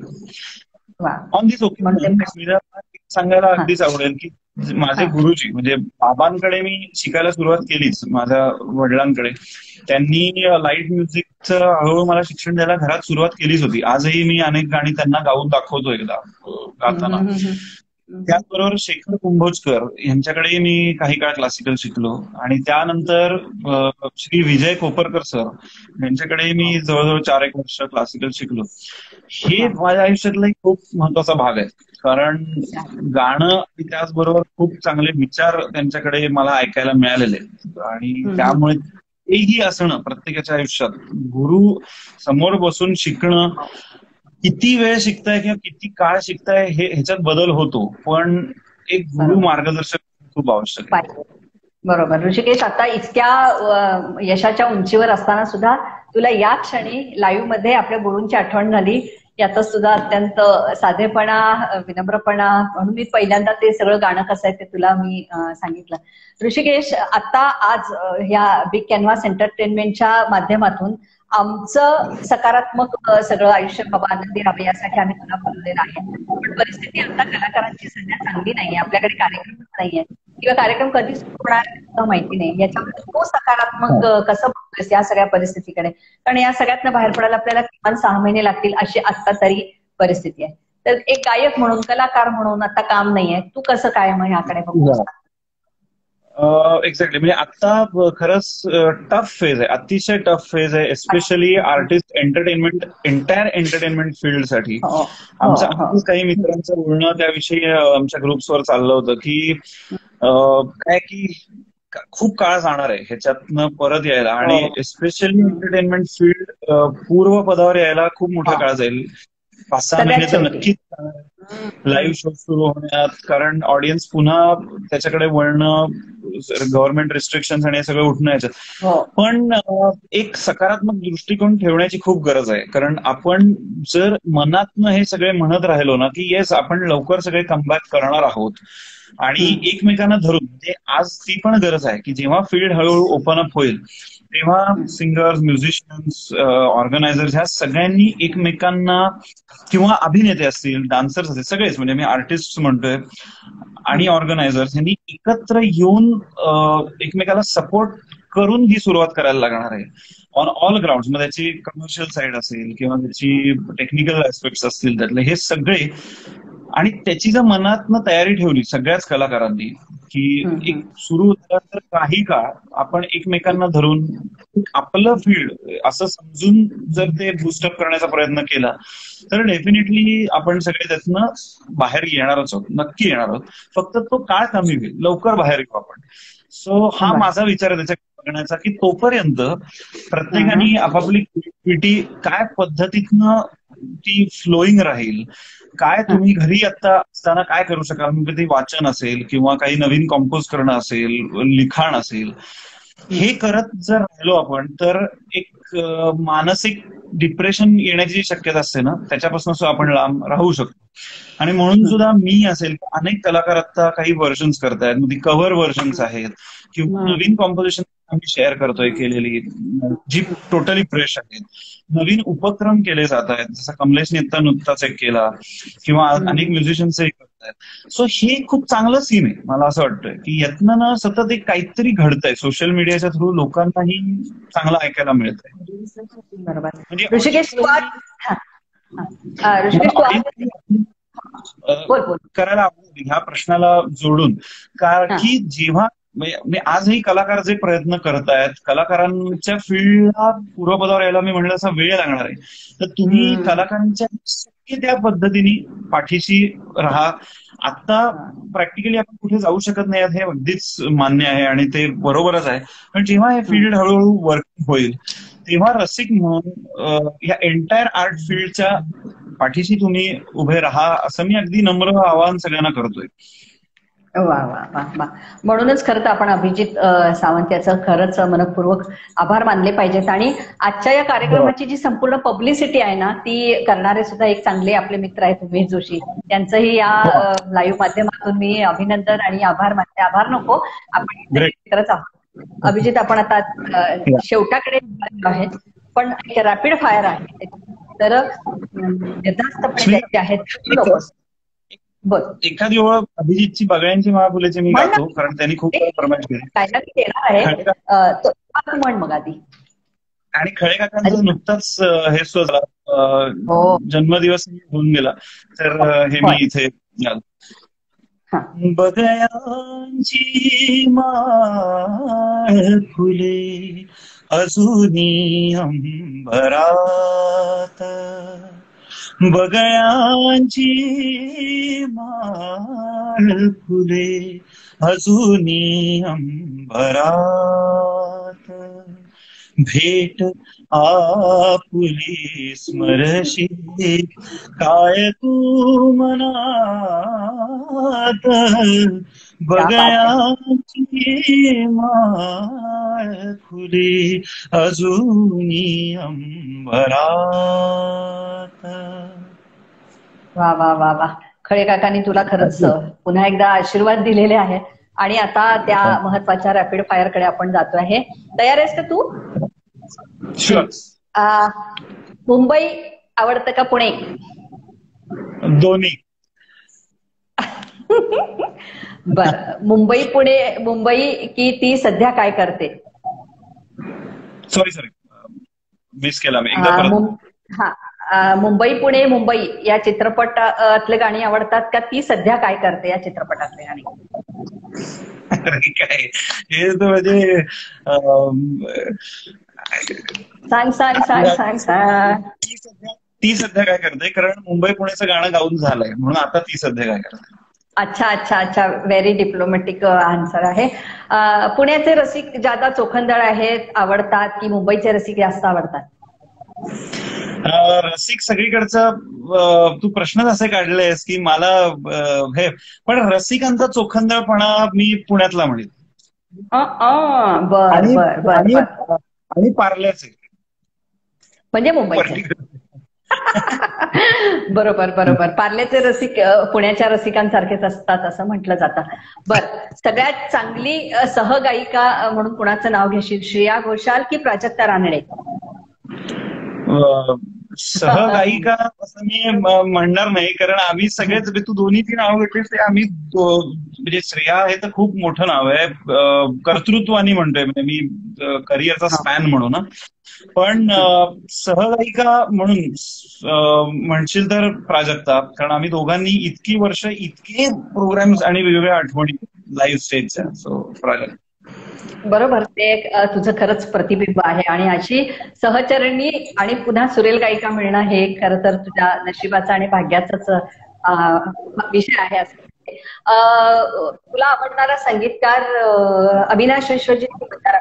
ऑन दिस ओकेजन सांगायला अगदीच आवडेल की माझे गुरुजी, म्हणजे बाबांकडे मी शिकायला सुरुवात केलीच, माझ्या वडिलांकडे. त्यांनी लाईट म्युझिकचं हळूहळू मला शिक्षण द्यायला घरात सुरुवात केलीच होती. आजही मी अनेक गाणी त्यांना गाऊन दाखवतो एकदा गाताना. त्याचबरोबर शेखर कुंभोजकर यांच्याकडे मी काही काळ क्लासिकल शिकलो आणि त्यानंतर श्री विजय कोपरकर सर यांच्याकडे मी जवळजवळ 4 वर्ष क्लासिकल शिकलो. हे माझ्या आयुष्यातला एक खूप महत्वाचा भाग आहे, कारण गाणं आणि त्याचबरोबर खूप चांगले विचार त्यांच्याकडे मला ऐकायला मिळालेले आणि त्यामुळे तेही असणं प्रत्येकाच्या आयुष्यात गुरु समोर बसून शिकणं, किती वेळ शिकताय किंवा किती काळ शिकताय हे ह्याच्यात बदल होतो, पण एक गुरु मार्गदर्शक खूप आवश्यक आहे. बरोबर. ऋषिकेश, आता इतक्या यशाच्या उंचीवर असताना सुद्धा तुला या क्षणी लाईव्ह मध्ये आपल्या गुरूंची आठवण झाली, यातच सुद्धा अत्यंत साधेपणा, विनम्रपणा, म्हणून मी पहिल्यांदा ते सगळं गाणं कसं आहे ते तुला मी सांगितलं. ऋषिकेश, आता आज ह्या बिग कॅनव्हास एंटरटेनमेंटच्या माध्यमातून आमचं सकारात्मक सगळं आयुष्य बाबा आनंदी राहावे यासाठी आम्ही तुला बोललेलं आहे. पण परिस्थिती आता कलाकारांची सध्या चांगली नाहीये, आपल्याकडे कार्यक्रमच नाहीये किंवा कार्यक्रम कधी सुरू होणार माहिती नाही. याच्यामध्ये तो सकारात्मक कसं बघतोयस या सगळ्या परिस्थितीकडे? कारण या सगळ्यातनं बाहेर पडायला आपल्याला किमान 6 महिने लागतील अशी आता तरी परिस्थिती आहे. तर एक गायक म्हणून, कलाकार म्हणून आता काम नाहीये, तू कसं काय मग ह्याकडे बघतोस? एक्झॅक्टली. म्हणजे आता खरंच टफ फेज आहे, अतिशय टफ फेज आहे, एस्पेशली आर्टिस्ट एंटायर एंटरटेनमेंट फील्डसाठी. आमच्या काही मित्रांचं बोलणं त्याविषयी आमच्या ग्रुप्सवर चाललं होतं की काय की खूप काळ जाणार आहे ह्याच्यातनं परत यायला, आणि एस्पेशली एंटरटेनमेंट फील्ड पूर्वपदावर यायला खूप मोठा काळ जाईल. 5-6 महिने तर नक्कीच लाईव्ह शो सुरू होण्यात, कारण ऑडियन्स पुन्हा त्याच्याकडे वळणं, गव्हर्नमेंट रिस्ट्रिक्शन्स आणि हे सगळं उठणं याच्यात. पण एक सकारात्मक दृष्टिकोन ठेवण्याची खूप गरज आहे, कारण आपण जर मनातनं हे सगळे म्हणत राहिलो ना की येस आपण लवकर सगळे कमबॅक करणार आहोत आणि एकमेकांना धरून, म्हणजे आज ती पण गरज आहे की जेव्हा फील्ड हळूहळू ओपन अप होईल तेव्हा सिंगर्स, म्युझिशियन्स, ऑर्गनायझर्स ह्या सगळ्यांनी एकमेकांना, किंवा अभिनेते असतील, डान्सर्स असतील, सगळेच, म्हणजे मी आर्टिस्ट म्हणतोय, आणि ऑर्गनायझर्स यांनी एकत्र येऊन एकमेकाला सपोर्ट करून ही सुरुवात करायला लागणार आहे ऑन ऑल ग्राउंड. मग त्याची कमर्शियल साईड असेल किंवा त्याची टेक्निकल ऍस्पेक्ट्स असतील त्यातले, हे सगळे. आणि त्याची जर मनातनं तयारी ठेवली सगळ्याच कलाकारांनी की एक सुरू होल्यानंतर काही काळ आपण एकमेकांना धरून आपलं फील्ड असं समजून जर ते बूस्टअप करण्याचा प्रयत्न केला तर डेफिनेटली आपण सगळे त्यातनं बाहेर येणारच आहोत, नक्की येणार आहोत. फक्त तो काळ कमी होईल, लवकर बाहेर येऊ आपण. सो हा माझा विचार आहे त्याच्या बघण्याचा की तोपर्यंत प्रत्येकाने आपापली क्रिएटिव्हिटी काय पद्धतीतनं ती फ्लोईंग राहील, काय तुम्ही घरी आता असताना काय करू शकाल, म्हणजे ते वाचन असेल किंवा काही नवीन कॉम्पोज करणं असेल, लिखाण असेल, हे करत जर राहिलो आपण तर एक मानसिक डिप्रेशन येण्याची शक्यता असते ना, त्याच्यापासून सुद्धा आपण लांब राहू शकतो. आणि म्हणून सुद्धा मी असेल, अनेक कलाकार आता काही व्हर्जन्स करतायत, म्हणजे कव्हर व्हर्जन्स आहेत किंवा नवीन कॉम्पोजिशन आम्ही शेअर करतोय केलेली जी टोटली फ्रेश आहेत. नवीन उपक्रम केले जात आहेत, जसं कमलेशने नुकताच एक केला किंवा अनेक म्युझिशियन्सही करतायत. सो हे खूप चांगलं सीन आहे. मला असं वाटतंय की यातनं ना सतत एक काहीतरी घडतंय, सोशल मीडियाच्या थ्रू लोकांनाही चांगलं ऐकायला मिळतंय. म्हणजे ऋषिकेश करायला ह्या प्रश्नाला जोडून, कारण की जेव्हा आजही कलाकार जे प्रयत्न करतायत, कलाकारांच्या फील्डला पूर्वपदावर यायला मी म्हणलं असा वेळ लागणार आहे, तर तुम्ही कलाकारांच्या शक्य त्या पद्धतीने पाठीशी राहा. आता प्रॅक्टिकली आपण कुठे जाऊ शकत नाही हे अगदीच मान्य आहे आणि ते बरोबरच आहे, पण जेव्हा हे फील्ड हळूहळू वर्किंग होईल तेव्हा रसिक म्हणून या एंटायर आर्ट फील्डच्या पाठीशी तुम्ही उभे राहा, असं मी अगदी नम्र आवाहन सगळ्यांना करतोय. वा वा वा वा. म्हणूनच खरं तर आपण अभिजित सावंत याचं खरंच मनपूर्वक आभार मानले पाहिजेत. आणि आजच्या या कार्यक्रमाची जी संपूर्ण पब्लिसिटी आहे ना, ती करणारे सुद्धा एक चांगले आपले मित्र आहेत उमेश जोशी, त्यांचंही या लाईव्ह माध्यमातून मी अभिनंदन आणि आभार मानते. आभार नको, आपण मित्रच आहोत. अभिजित, आपण आता शेवटाकडे आहेत, पण एक रॅपिड फायर आहे, तर निर्धास्तपणे द्यायचे आहेत. एखादी ओळ अभिजितची बगळ्यांची महाफुलेची मी गातो, कारण त्यांनी खूप फरमाईश केली. म्हण मग आधी. आणि खळे काकांचं नुकताच हे सुद्धा जन्मदिवस होऊन गेला, तर हे मी इथे बगयांची माळ फुले अजूनी अंबरात, बगयांची माळ फुले अजूनी अंबरात, भेट आपुली स्मरशी काय तू मनात, बगयांची माळ फुले अजूनी अंबरात. वा वा वा वा. खळे काकांनी तुला खरंच पुन्हा एकदा आशीर्वाद दिलेले आहेत. आणि आता त्या महत्वाच्या रॅपिड फायर कडे आपण जातो आहे. तयार आहेस का तू? मुंबई आवडतं का पुणे? दोन्ही. बर. मुंबई पुणे, मुंबई की ती सध्या काय करते? सॉरी मिस केला मी एकदा. मुंबई पुणे मुंबई या चित्रपटातले गाणी आवडतात का ती सध्या काय करते या चित्रपटातले गाणी? काय हे म्हणजे सांग सांग सांग सांग सांग. ती सध्या काय करते, कारण मुंबई पुण्याचं गाणं गाऊन झालंय म्हणून आता ती सध्या काय करते. अच्छा अच्छा अच्छा. व्हेरी डिप्लोमॅटिक आन्सर आहे. पुण्याचे रसिक ज्यादा चोखंदळ आहेत आवडतात की मुंबईचे रसिक जास्त आवडतात? रसिक सगळीकडचा तू प्रश्नच असे काढलेस की मला हे, पण रसिकांचा चोखंदळपणा मी पुण्यातला म्हणेन. आणि पार्ल्याचे म्हणजे मुंबईचे. बरोबर बरोबर. पार्ल्याचे रसिक पुण्याच्या रसिकांसारखेच असतात असं म्हटलं जातं. बर. सगळ्यात चांगली सहगायिका म्हणून कुणाचं नाव घेशील? श्रेया घोषाल की प्राजक्ता रानडे? सहगायिका असं मी म्हणणार नाही, कारण आम्ही सगळेच, तू दोन्ही ती नाव घेतलीस ते आम्ही म्हणजे श्रेया हे तर खूप मोठं नाव आहे, कर्तृत्वानी म्हणतोय म्हणजे मी करिअरचा स्पॅन म्हणून. पण सहगायिका म्हणून म्हणशील तर प्राजक्ता, कारण आम्ही दोघांनी इतकी वर्ष इतके प्रोग्राम्स आणि वेगवेगळ्या आठवणी लाईव्ह स्टेजच्या. सो प्राजक्ता. बरोबर. ते तुझं खरंच प्रतिबिंब आहे. आणि अशी सहचरणी आणि पुन्हा सुरेल गायिका मिळणं हे खरं तर तुझ्या नशिबाचा आणि भाग्याचाच विषय आहे असं. तुला आवडणारा संगीतकार अविनाश विश्वजित म्हणणार?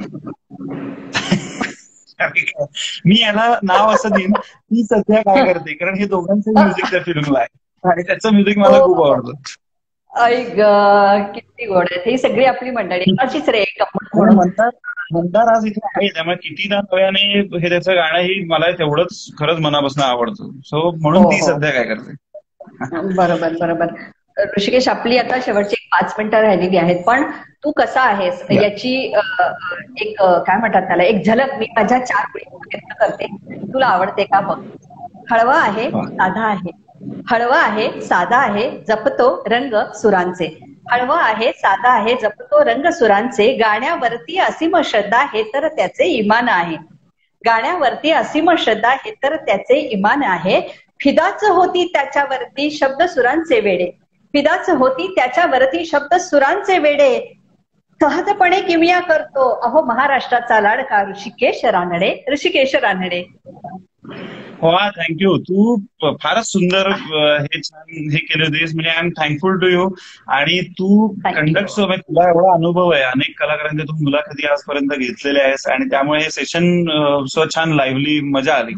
मी याला नाव असं देईन, ती सध्या काय करते, कारण हे दोघांचं म्युझिक त्या फिल्मला आहे आणि त्याचं म्युझिक मला खूप आवडतं. ऐक किती गोड आहे. ही सगळी आपली मंडळी अशीच रे. म्हणतात आज इथे आहे, त्यामुळे कितीदा नव्याने हे त्याचं गाणं ही मला तेवढंच खरंच मनापासून आवडतं. सो म्हणून ती सध्या काय करते. बरोबर बरोबर. ऋषिकेश, आपली आता शेवटची 5 मिनिटं राहिलेली आहेत, पण तू कसा आहेस याची एक काय म्हणतात त्याला एक झलक मी माझ्या 4 वेळी प्रयत्न करते. तुला आवडते का बघ. हळवा आहे, साधा आहे, हळवा आहे, साधा आहे, जपतो रंग सुरांचे. हळवा आहे, साधा आहे, जपतो रंग सुरांचे. गाण्यावरती असीम श्रद्धा हे तर त्याचे इमान आहे. गाण्यावरती असीम श्रद्धा हे तर त्याचे इमान आहे. फिदाच होती त्याच्यावरती शब्द सुरांचे वेडे. फिदाच होती त्याच्यावरती शब्द सुरांचे वेडे. सहजपणे किमया करतो अहो महाराष्ट्राचा लाडका ऋषिकेश रानडे. ऋषिकेश रानडे. वा, थँक्यू. तू फारच सुंदर हे छान हे केलं होतीस, म्हणजे I am thankful to you. आणि तू कंडक्ट, तुला एवढा अनुभव आहे, अनेक कलाकारांचे तू मुलाखती आजपर्यंत घेतलेल्या आहेस आणि त्यामुळे हे सेशन छान लाईव्हली मजा आली.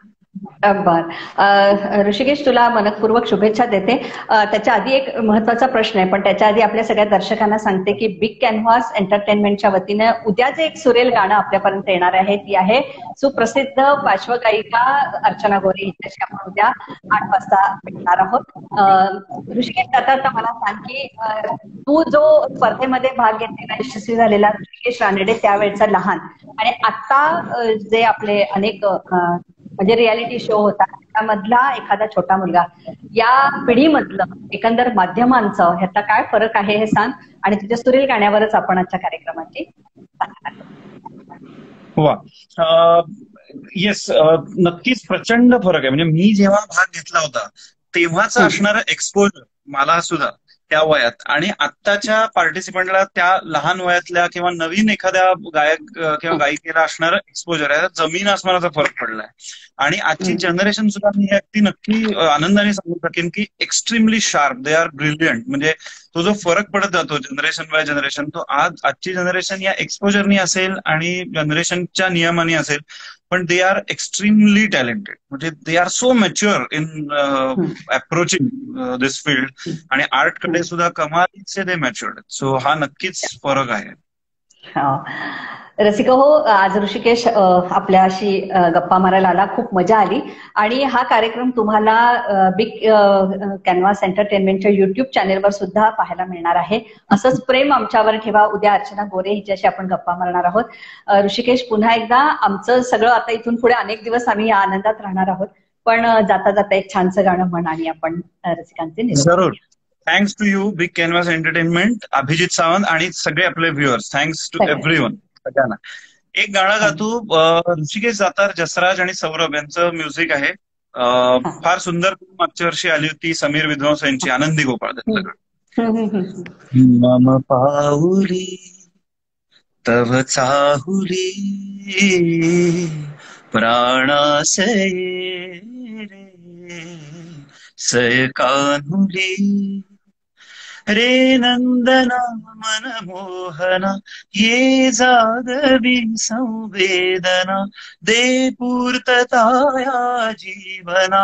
बर. ऋषिकेश, तुला मनपूर्वक शुभेच्छा देते. त्याच्या आधी एक महत्वाचा प्रश्न आहे, पण त्याच्या आधी आपल्या सगळ्या दर्शकांना सांगते की बिग कॅनव्हास एंटरटेनमेंटच्या वतीनं उद्या जे एक सुरेल गाणं आपल्यापर्यंत येणार आहे ती आहे सुप्रसिद्ध पार्श्वगायिका अर्चना गोरे हिच्याशी आपण उद्या 8 वाजता भेटणार आहोत. ऋषिकेश, आता मला सांग की तू जो स्पर्धेमध्ये भाग घेतलेला यशस्वी झालेला ऋषिकेश रानडे त्यावेळेचा लहान आणि आता जे आपले अनेक म्हणजे रियालिटी शो होता त्यामधला एखादा छोटा मुलगा, या पिढीमधलं एकंदर माध्यमांचं ह्याचा काय फरक आहे हे सांग. आणि तुझ्या सुरेल गाण्यावरच आपण आजच्या कार्यक्रमाची. वा, येस, नक्कीच प्रचंड फरक आहे. म्हणजे मी जेव्हा भाग घेतला होता तेव्हाच असणारं एक्सपोजर मला सुद्धा त्या वयात आणि आत्ताच्या पार्टिसिपंटला त्या लहान वयातल्या किंवा नवीन एखाद्या गायक किंवा गायिकेला असणारं एक्सपोजर आहे, जमीन आसमानाचा फरक पडलाय. आणि आजची जनरेशन सुद्धा मी अगदी नक्की आनंदाने सांगू शकेन की extremely sharp, they are brilliant. म्हणजे तो जो फरक पडत जातो जनरेशन बाय जनरेशन, तो आजची जनरेशन या एक्सपोजरनी असेल आणि जनरेशनच्या नियमाने असेल, पण दे आर एक्स्ट्रीमली टॅलेंटेड. म्हणजे they are so mature in approaching this field. आणि आर्टकडे सुद्धा कमालीचे ते मॅच्युअर्ड. सो हा नक्कीच फरक आहे. रसिका हो, आज ऋषिकेश आपल्याशी गप्पा मारायला आला, खूप मजा आली. आणि हा कार्यक्रम तुम्हाला बिग कॅनव्हास एंटरटेनमेंटच्या युट्यूब चॅनेलवर सुद्धा पाहायला मिळणार आहे. असंच प्रेम आमच्यावर ठेवा. उद्या अर्चना गोरे हिच्याशी आपण गप्पा मारणार आहोत. ऋषिकेश, पुन्हा एकदा आमचं सगळं आता इथून पुढे अनेक दिवस आम्ही या आनंदात राहणार आहोत, पण जाता जाता एक छानसं गाणं म्हण आणि आपण रसिकांचे जरूर. Thanks to you Big Canvas Entertainment, Abhijit Sawant आणि सगळे आपले व्ह्युअर्स. Thanks to everyone. सगळ्यांना एक गाणं गातो. ऋषिकेश जातार, जसराज आणि सौरभ यांचं म्युझिक आहे. फार सुंदर मागच्या वर्षी आली होती समीर विद्वांस यांची, आनंदी गोपाळ त्यातलं. मम पाऊली तव चाहुली प्राणासये रे सय कान्हुली रे नंदना मनमोहना ये जागवी संवेदना दे पूर्तताया जीवना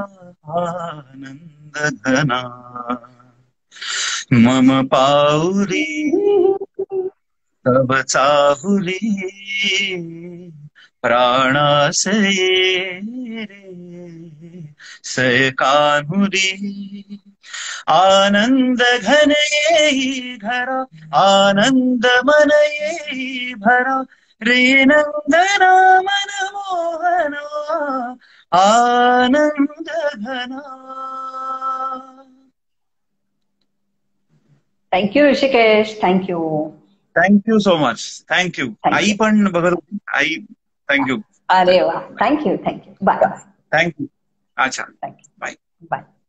आनंद घना मम पाऊली तव चाहुली प्राणासये रे सय कान्हुली आनंद घन येई घरा आनंद मन येई भरा रे नंदना मनमोहना आनंद घना. Thank you Rishikesh. Thank you. Thank you so much. Thank you. आई पण बघत होती. आई थँक्यू. अरे वा. थँक्यू. थँक्यू. बाय. थँक्यू. अच्छा. थँक्यू. बाय. बाय.